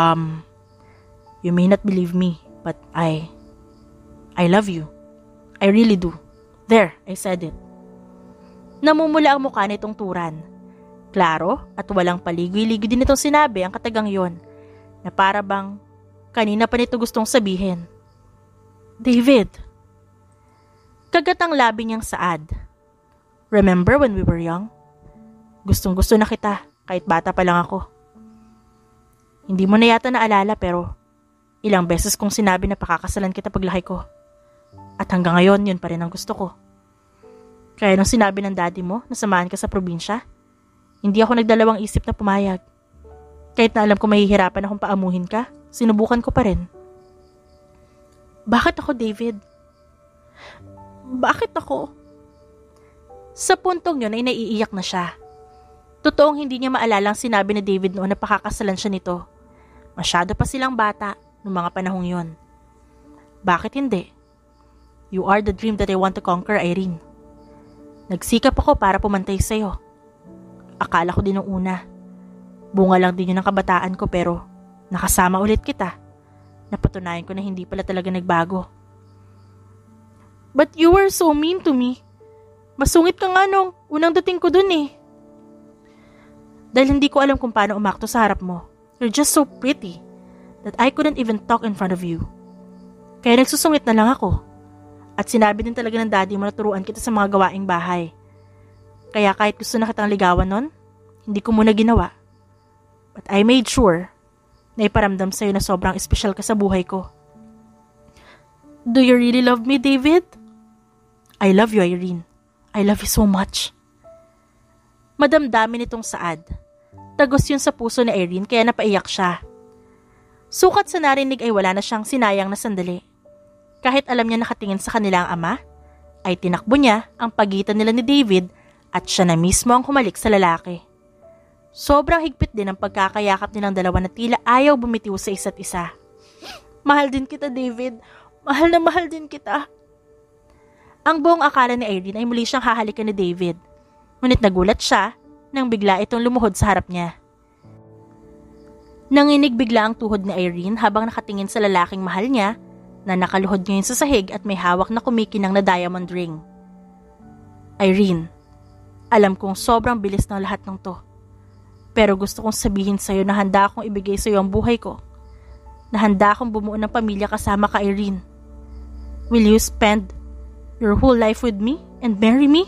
you may not believe me, but I love you. I really do. There, I said it. Namumula ang mukha nitong turan. Klaro at walang paligoy-ligoy din itong sinabi ang katagang yon na para bang kanina pa nito gustong sabihin. David. Kagat ang labi niyang saad. Remember when we were young? Gustong-gusto na kita kahit bata pa lang ako. Hindi mo na yata naalala pero ilang beses kong sinabi na pakakasalan kita paglaki ko. At hanggang ngayon yun pa rin ang gusto ko. Kaya nung sinabi ng daddy mo na samahan ka sa probinsya, hindi ako nagdalawang isip na pumayag. Kahit na alam ko mahihirapan akong paamuhin ka, sinubukan ko pa rin. Bakit ako, David? Bakit ako? Sa puntong yun ay naiiyak na siya. Totoong hindi niya maalala ang sinabi ni David noon na pakakasalan siya nito. Masyado pa silang bata noong mga panahong yon. Bakit hindi? You are the dream that I want to conquer, Irene. Nagsikap ako para pumantay sa'yo. Akala ko din nung una. Bunga lang din yun ng kabataan ko pero nakasama ulit kita. Napatunayan ko na hindi pala talaga nagbago. But you were so mean to me. Masungit ka nga nung unang dating ko dun eh. Dahil hindi ko alam kung paano umakto sa harap mo. You're just so pretty that I couldn't even talk in front of you. Kaya nagsusungit na lang ako. At sinabi din talaga ng daddy mo na turuan kita sa mga gawaing bahay. Kaya kahit gusto na kitang ligawan nun, hindi ko muna ginawa. But I made sure na iparamdam sa'yo na sobrang espesyal ka sa buhay ko. Do you really love me, David? I love you, Irene. I love you so much. Madamdamin itong saad. Tagos yun sa puso ni Irene kaya napaiyak siya. Sukat sa narinig ay wala na siyang sinayang na sandali. Kahit alam niya nakatingin sa kanila ang ama, ay tinakbo niya ang pagitan nila ni David at siya na mismo ang humalik sa lalaki. Sobrang higpit din ang pagkakayakap nilang dalawa na tila ayaw bumitiw sa isa't isa. Mahal din kita, David. Mahal na mahal din kita. Ang buong akala ni Irene ay muli siyang hahalikan ni David. Ngunit nagulat siya nang bigla itong lumuhod sa harap niya. Nanginig bigla ang tuhod ni Irene habang nakatingin sa lalaking mahal niya na nakaluhod ngayon sa sahig at may hawak na kumikinang na diamond ring. Irene, alam kong sobrang bilis ng lahat ng to. Pero gusto kong sabihin sa'yo na handa akong ibigay sa'yo ang buhay ko. Na handa akong bumuo ng pamilya kasama ka, Irene. Will you spend your whole life with me and marry me?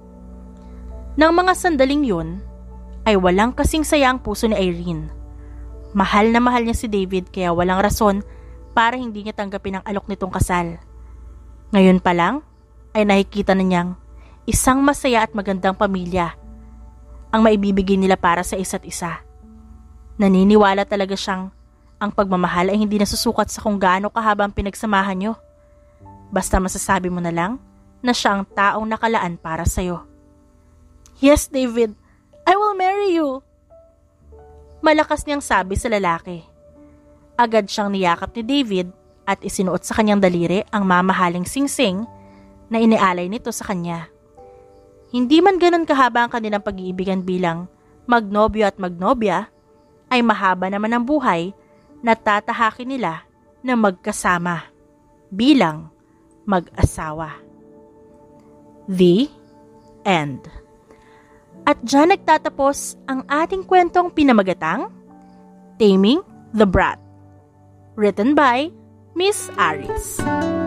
Nang mga sandaling yun, ay walang kasing saya ang puso ni Irene. Mahal na mahal niya si David kaya walang rason para hindi niya tanggapin ang alok nitong kasal. Ngayon pa lang, ay nakikita na niyang isang masaya at magandang pamilya ang maibibigay nila para sa isa't isa. Naniniwala talaga siyang ang pagmamahal ay hindi nasusukat sa kung gaano kahaba ang pinagsamahan niyo. Basta masasabi mo na lang na siya ang taong nakalaan para sa'yo. Yes, David, I will marry you. Malakas niyang sabi sa lalaki. Agad siyang niyakap ni David at isinuot sa kanyang daliri ang mamahaling singsing na inialay nito sa kanya. Hindi man ganun kahaba ang kanilang pag-iibigan bilang magnobyo at magnobya, ay mahaba naman ang buhay na tatahakin nila na magkasama bilang mag-asawa. The End. At dyan nagtatapos ang ating kwentong pinamagatang Taming the Brat. Written by Miss Aris.